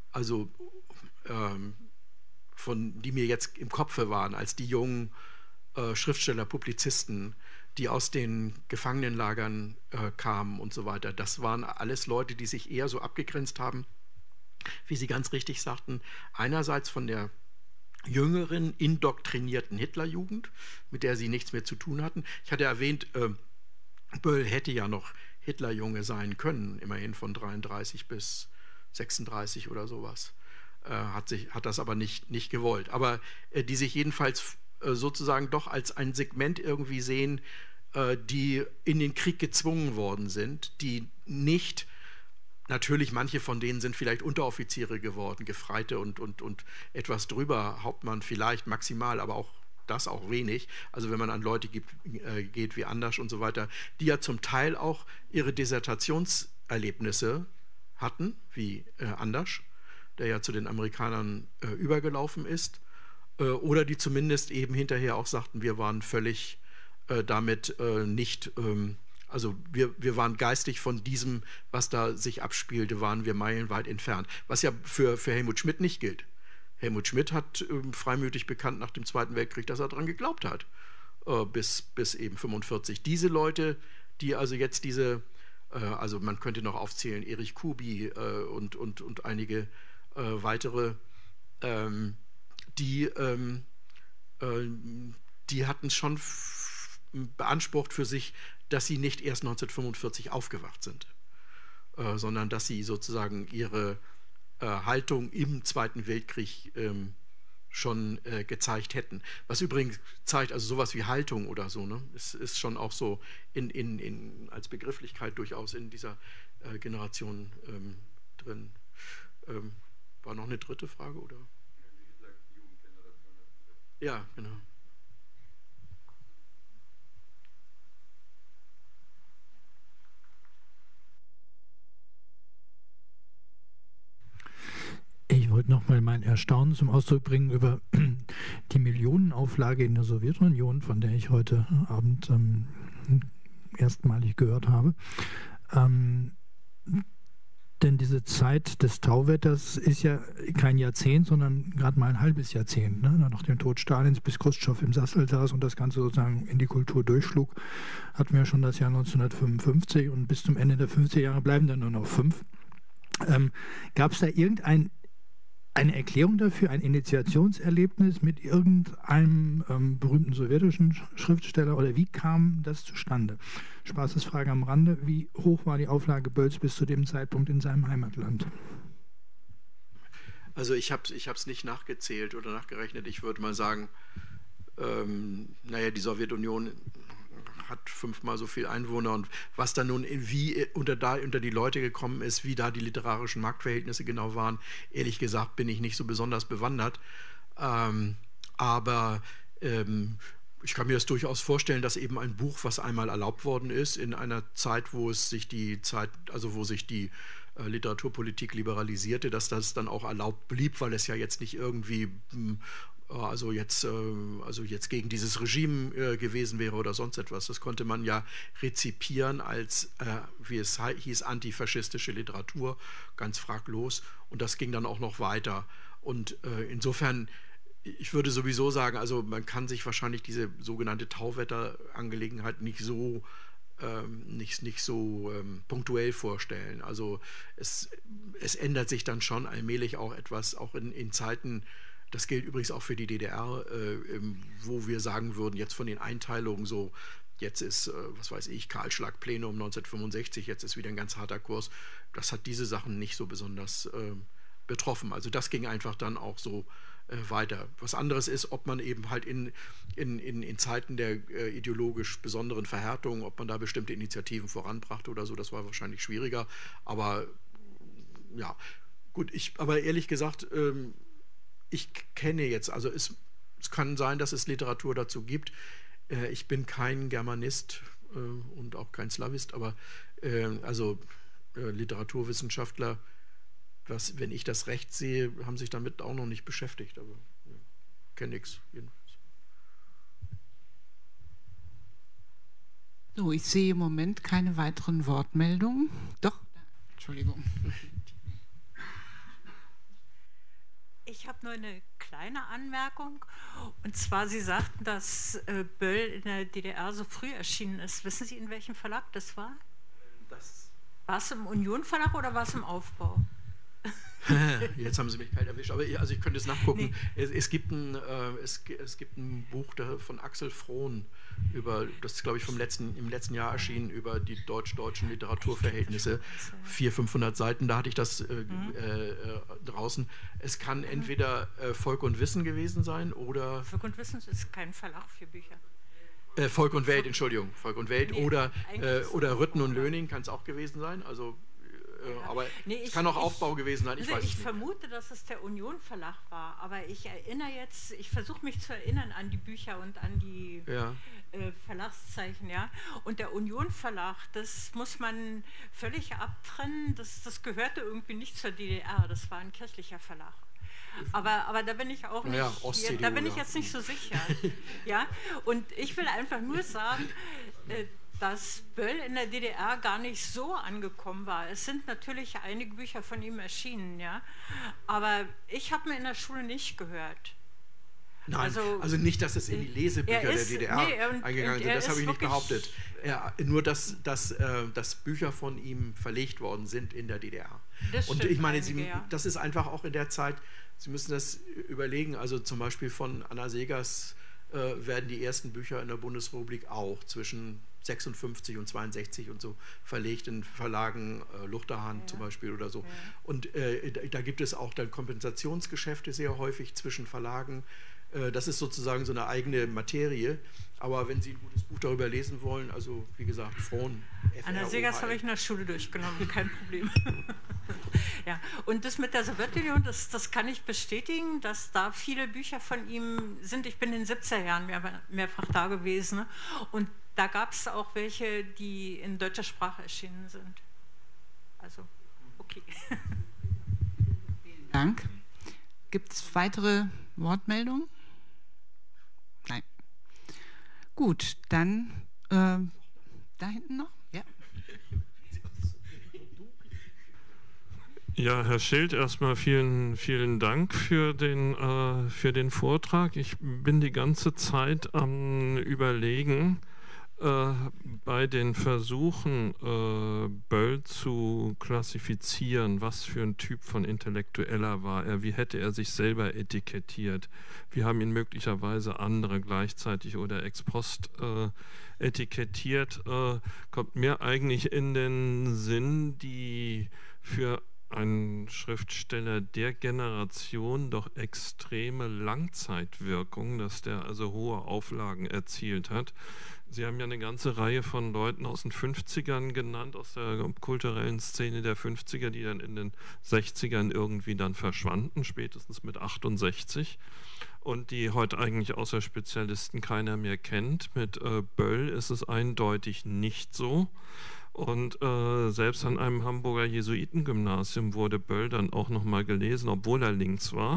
die mir jetzt im Kopfe waren, als die jungen Schriftsteller, Publizisten, die aus den Gefangenenlagern kamen und so weiter, das waren alles Leute, die sich eher so abgegrenzt haben, wie Sie ganz richtig sagten, einerseits von der jüngeren, indoktrinierten Hitlerjugend, mit der sie nichts mehr zu tun hatten. Ich hatte erwähnt, Böll hätte ja noch Hitlerjunge sein können, immerhin von 33 bis 36 oder sowas. Hat das aber nicht gewollt. Aber die sich jedenfalls sozusagen doch als ein Segment irgendwie sehen, die in den Krieg gezwungen worden sind, die nicht, natürlich manche von denen sind vielleicht Unteroffiziere geworden, Gefreite und etwas drüber, Hauptmann vielleicht maximal, aber auch das auch wenig. Also wenn man an Leute geht wie Andersch und so weiter, die ja zum Teil auch ihre Dissertationserlebnisse hatten, wie Andersch, der ja zu den Amerikanern übergelaufen ist, oder die zumindest eben hinterher auch sagten, wir waren völlig damit nicht, also wir waren geistig von diesem, was da sich abspielte, waren wir meilenweit entfernt. Was ja für Helmut Schmidt nicht gilt. Helmut Schmidt hat freimütig bekannt nach dem Zweiten Weltkrieg, dass er daran geglaubt hat, bis eben 45. Diese Leute, die also jetzt also man könnte noch aufzählen, Erich Kubi und einige weitere, die hatten schon beansprucht für sich, dass sie nicht erst 1945 aufgewacht sind, sondern dass sie sozusagen ihre Haltung im Zweiten Weltkrieg schon gezeigt hätten. Was übrigens zeigt, also sowas wie Haltung oder so, ne, ist schon auch so als Begrifflichkeit durchaus in dieser Generation drin. War noch eine dritte Frage, oder? Ja, genau. Ich wollte nochmal mein Erstaunen zum Ausdruck bringen über die Millionenauflage in der Sowjetunion, von der ich heute Abend erstmalig gehört habe. Denn diese Zeit des Tauwetters ist ja kein Jahrzehnt, sondern gerade mal ein halbes Jahrzehnt. Ne? Nach dem Tod Stalins, bis Chruschtschow im Sassel saß und das Ganze sozusagen in die Kultur durchschlug, hatten wir schon das Jahr 1955 und bis zum Ende der 50er Jahre bleiben dann nur noch 5. Gab es da irgendeine Erklärung dafür, ein Initiationserlebnis mit irgendeinem berühmten sowjetischen Schriftsteller oder wie kam das zustande? Spaßesfrage am Rande, wie hoch war die Auflage Bölls bis zu dem Zeitpunkt in seinem Heimatland? Also ich hab's nicht nachgezählt oder nachgerechnet. Ich würde mal sagen, naja, die Sowjetunion hat 5-mal so viel Einwohner und was da nun wie unter die Leute gekommen ist, wie da die literarischen Marktverhältnisse genau waren, ehrlich gesagt bin ich nicht so besonders bewandert. Aber ich kann mir das durchaus vorstellen, dass eben ein Buch, was einmal erlaubt worden ist, in einer Zeit, wo sich die Literaturpolitik liberalisierte, dass das dann auch erlaubt blieb, weil es ja jetzt nicht irgendwie also jetzt gegen dieses Regime gewesen wäre oder sonst etwas. Das konnte man ja rezipieren als, wie es hieß, antifaschistische Literatur, ganz fraglos. Und das ging dann auch noch weiter. Und insofern, ich würde sowieso sagen, also man kann sich wahrscheinlich diese sogenannte Tauwetter-Angelegenheit nicht so punktuell vorstellen. Also es ändert sich dann schon allmählich auch etwas, auch in Zeiten. Das gilt übrigens auch für die DDR, wo wir sagen würden, jetzt von den Einteilungen so, jetzt ist, was weiß ich, Kahlschlag-Plenum 1965, jetzt ist wieder ein ganz harter Kurs. Das hat diese Sachen nicht so besonders betroffen. Also das ging einfach dann auch so weiter. Was anderes ist, ob man eben halt in Zeiten der ideologisch besonderen Verhärtung, ob man da bestimmte Initiativen voranbrachte oder so, das war wahrscheinlich schwieriger. Aber ja, gut, aber ehrlich gesagt, ich kenne jetzt, also es kann sein, dass es Literatur dazu gibt. Ich bin kein Germanist und auch kein Slawist, aber Literaturwissenschaftler, wenn ich das recht sehe, haben sich damit auch noch nicht beschäftigt, aber ja, kenne nichts jedenfalls. So, ich sehe im Moment keine weiteren Wortmeldungen. Doch, Entschuldigung. Ich habe nur eine kleine Anmerkung. Und zwar, Sie sagten, dass Böll in der DDR so früh erschienen ist. Wissen Sie, in welchem Verlag das war? War es im Union-Verlag oder war es im Aufbau? Jetzt haben Sie mich kalt erwischt, aber ich könnte es nachgucken. Nee. Es gibt ein Buch von Axel Frohn, das ist, glaube ich, im letzten Jahr erschienen, über die deutsch-deutschen Literaturverhältnisse. 400-500 Seiten, da hatte ich das draußen. Es kann entweder Volk und Wissen gewesen sein oder... Volk und Wissen ist kein Verlag für Bücher. Volk und Welt, Entschuldigung. Volk und Welt, nee, oder Rütten und Löning kann es auch gewesen sein, also... aber es kann auch Aufbau gewesen sein, ich weiß es nicht. Ich vermute, dass es der Union Verlag war, aber ich versuche mich zu erinnern an die Bücher und an die Verlagszeichen, ja. Und der Union Verlag, das muss man völlig abtrennen, das gehörte irgendwie nicht zur DDR, das war ein kirchlicher Verlag. Aber da bin ich auch nicht, da bin ich jetzt nicht so sicher. Ja? Und ich will einfach nur sagen, dass Böll in der DDR gar nicht so angekommen war. Es sind natürlich einige Bücher von ihm erschienen, ja, aber ich habe mir in der Schule nicht gehört. Nein, also nicht, dass es in die Lesebücher der DDR eingegangen sind, das habe ich nicht behauptet. Nur, dass Bücher von ihm verlegt worden sind in der DDR. Und ich meine, das ist einfach auch in der Zeit, Sie müssen das überlegen, also zum Beispiel von Anna Segers werden die ersten Bücher in der Bundesrepublik auch zwischen 56 und 62 und so verlegt in Verlagen, Luchterhand zum Beispiel oder so. Und da gibt es auch dann Kompensationsgeschäfte sehr häufig zwischen Verlagen. Das ist sozusagen so eine eigene Materie. Aber wenn Sie ein gutes Buch darüber lesen wollen, also wie gesagt, Frohn. Anna Segers habe ich in der Schule durchgenommen, kein Problem. Ja, und das mit der Sowjetunion, das kann ich bestätigen, dass da viele Bücher von ihm sind. Ich bin in den 70er Jahren mehrfach da gewesen. Ne? Und da gab es auch welche, die in deutscher Sprache erschienen sind. Also, okay. Vielen Dank. Gibt es weitere Wortmeldungen? Nein. Gut, dann da hinten noch. Ja. Ja, Herr Schild, erstmal vielen, vielen Dank für den Vortrag. Ich bin die ganze Zeit am Überlegen, bei den Versuchen, Böll zu klassifizieren, was für ein Typ von Intellektueller war er, wie hätte er sich selber etikettiert, wie haben ihn möglicherweise andere gleichzeitig oder ex post etikettiert, kommt mir eigentlich in den Sinn, die für ein Schriftsteller der Generation doch extreme Langzeitwirkung, dass der also hohe Auflagen erzielt hat. Sie haben ja eine ganze Reihe von Leuten aus den 50ern genannt, aus der kulturellen Szene der 50er, die dann in den 60ern irgendwie dann verschwanden, spätestens mit 68. Und die heute eigentlich außer Spezialisten keiner mehr kennt. Mit Böll ist es eindeutig nicht so. Und selbst an einem Hamburger Jesuitengymnasium wurde Böll dann auch nochmal gelesen, obwohl er links war.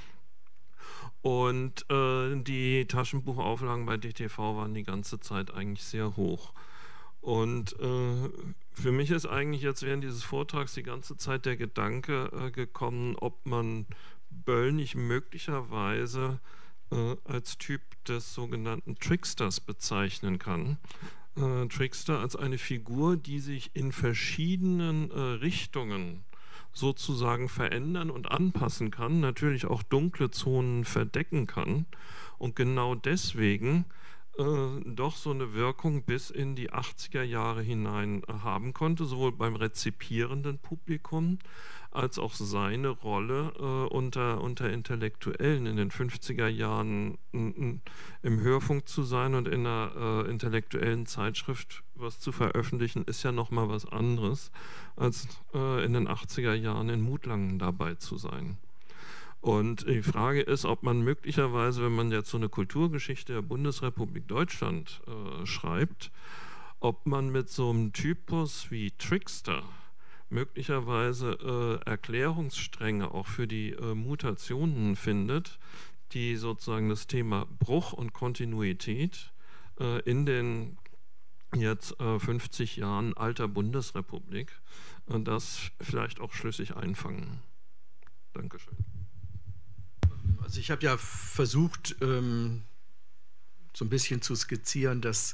Und die Taschenbuchauflagen bei DTV waren die ganze Zeit eigentlich sehr hoch. Und für mich ist eigentlich jetzt während dieses Vortrags die ganze Zeit der Gedanke gekommen, ob man Böll nicht möglicherweise als Typ des sogenannten Tricksters bezeichnen kann. Trickster als eine Figur, die sich in verschiedenen Richtungen sozusagen verändern und anpassen kann, natürlich auch dunkle Zonen verdecken kann und genau deswegen doch so eine Wirkung bis in die 80er Jahre hinein haben konnte, sowohl beim rezipierenden Publikum als auch seine Rolle unter Intellektuellen in den 50er Jahren im Hörfunk zu sein und in einer intellektuellen Zeitschrift was zu veröffentlichen, ist ja nochmal was anderes, als in den 80er Jahren in Mutlangen dabei zu sein. Und die Frage ist, ob man möglicherweise, wenn man jetzt so eine Kulturgeschichte der Bundesrepublik Deutschland schreibt, ob man mit so einem Typus wie Trickster möglicherweise Erklärungsstränge auch für die Mutationen findet, die sozusagen das Thema Bruch und Kontinuität in den jetzt 50 Jahren alter Bundesrepublik das vielleicht auch schlüssig einfangen. Dankeschön. Also ich habe ja versucht, so ein bisschen zu skizzieren, dass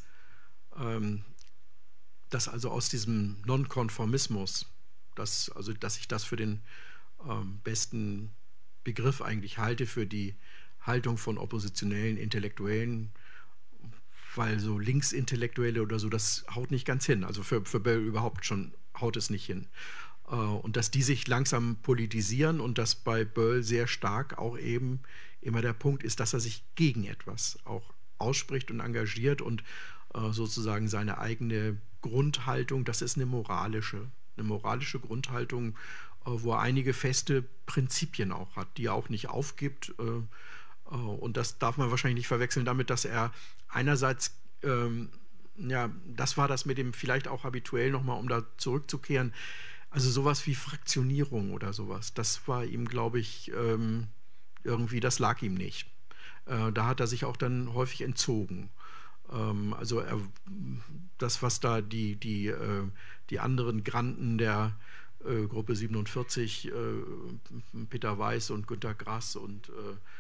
also aus diesem Nonkonformismus, dass ich das für den besten Begriff eigentlich halte für die Haltung von oppositionellen Intellektuellen, weil so Linksintellektuelle oder so, das haut nicht ganz hin. Also für Böll überhaupt schon haut es nicht hin. Und dass die sich langsam politisieren und dass bei Böll sehr stark auch eben immer der Punkt ist, dass er sich gegen etwas auch ausspricht und engagiert und sozusagen seine eigene Grundhaltung, das ist eine moralische Grundhaltung, wo er einige feste Prinzipien auch hat, die er auch nicht aufgibt. Und das darf man wahrscheinlich nicht verwechseln damit, dass er einerseits, ja, das war das mit dem vielleicht auch habituell nochmal, um da zurückzukehren, also sowas wie Fraktionierung oder sowas, das war ihm, glaube ich, irgendwie, das lag ihm nicht. Da hat er sich auch dann häufig entzogen. Also das, was da die anderen Granden der Gruppe 47, Peter Weiß und Günter Grass und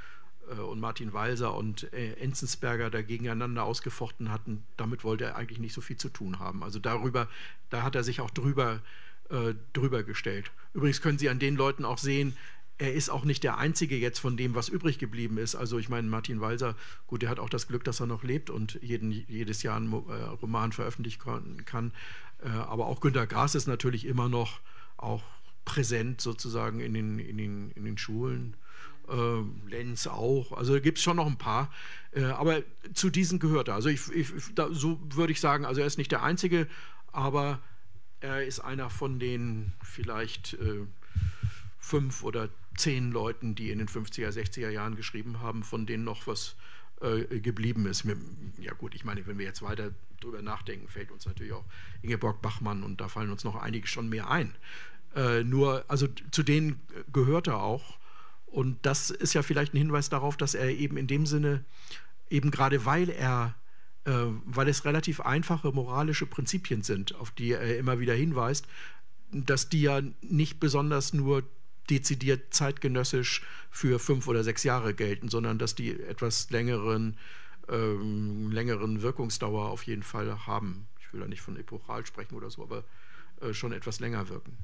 und Martin Walser und Enzensberger da gegeneinander ausgefochten hatten, damit wollte er eigentlich nicht so viel zu tun haben. Also da hat er sich auch drüber gestellt. Übrigens können Sie an den Leuten auch sehen, er ist auch nicht der Einzige jetzt von dem, was übrig geblieben ist. Also ich meine, Martin Walser, gut, der hat auch das Glück, dass er noch lebt und jedes Jahr einen Roman veröffentlichen kann. Aber auch Günter Grass ist natürlich immer noch auch präsent sozusagen in den Schulen. Lenz auch. Also gibt es schon noch ein paar. Aber zu diesen gehört er. Also so würde ich sagen, also er ist nicht der Einzige, aber er ist einer von den vielleicht 5 oder 10 Leuten, die in den 50er, 60er Jahren geschrieben haben, von denen noch was geblieben ist. Ja gut, ich meine, wenn wir jetzt weiter drüber nachdenken, fällt uns natürlich auch Ingeborg Bachmann und da fallen uns noch einige schon mehr ein. Also zu denen gehört er auch. Und das ist ja vielleicht ein Hinweis darauf, dass er eben in dem Sinne, eben gerade weil es relativ einfache moralische Prinzipien sind, auf die er immer wieder hinweist, dass die ja nicht besonders nur dezidiert zeitgenössisch für 5 oder 6 Jahre gelten, sondern dass die etwas längeren Wirkungsdauer auf jeden Fall haben. Ich will da nicht von epochal sprechen oder so, aber schon etwas länger wirken.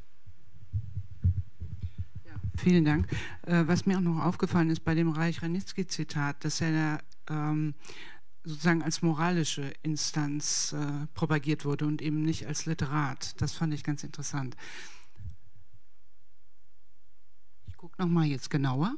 Ja, vielen Dank. Was mir auch noch aufgefallen ist bei dem Reich-Ranitzky-Zitat, dass er sozusagen als moralische Instanz propagiert wurde und eben nicht als Literat. Das fand ich ganz interessant. Ich gucke nochmal jetzt genauer.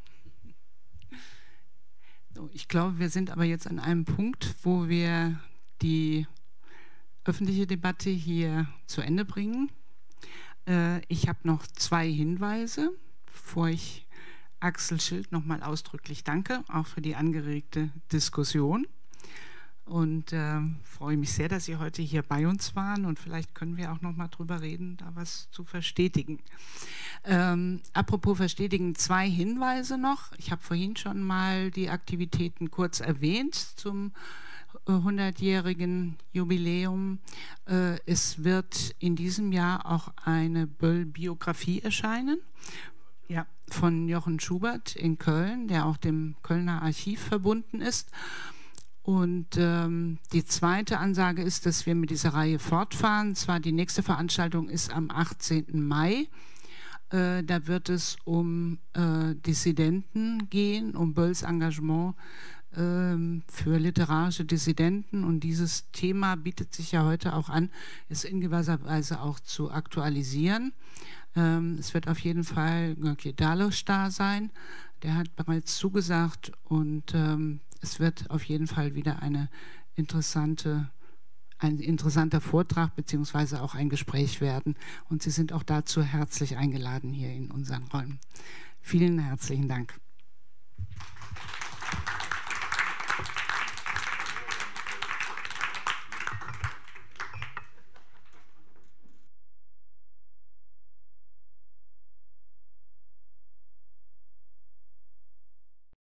So, ich glaube, wir sind aber jetzt an einem Punkt, wo wir die öffentliche Debatte hier zu Ende bringen. Ich habe noch 2 Hinweise, bevor ich Axel Schild nochmal ausdrücklich danke, auch für die angeregte Diskussion. Und freue mich sehr, dass Sie heute hier bei uns waren und vielleicht können wir auch noch mal drüber reden, da was zu verstetigen. Apropos verstetigen, 2 Hinweise noch. Ich habe vorhin schon mal die Aktivitäten kurz erwähnt zum 100-jährigen Jubiläum. Es wird in diesem Jahr auch eine Böll-Biografie erscheinen. Ja, von Jochen Schubert in Köln, der auch dem Kölner Archiv verbunden ist. Und die zweite Ansage ist, dass wir mit dieser Reihe fortfahren. Zwar die nächste Veranstaltung ist am 18. Mai. Da wird es um Dissidenten gehen, um Bölls Engagement für literarische Dissidenten. Und dieses Thema bietet sich ja heute auch an, es in gewisser Weise auch zu aktualisieren. Es wird auf jeden Fall Gökçe Daloş da sein. Der hat bereits zugesagt und es wird auf jeden Fall wieder ein interessanter Vortrag beziehungsweise auch ein Gespräch werden. Und Sie sind auch dazu herzlich eingeladen hier in unseren Räumen. Vielen herzlichen Dank.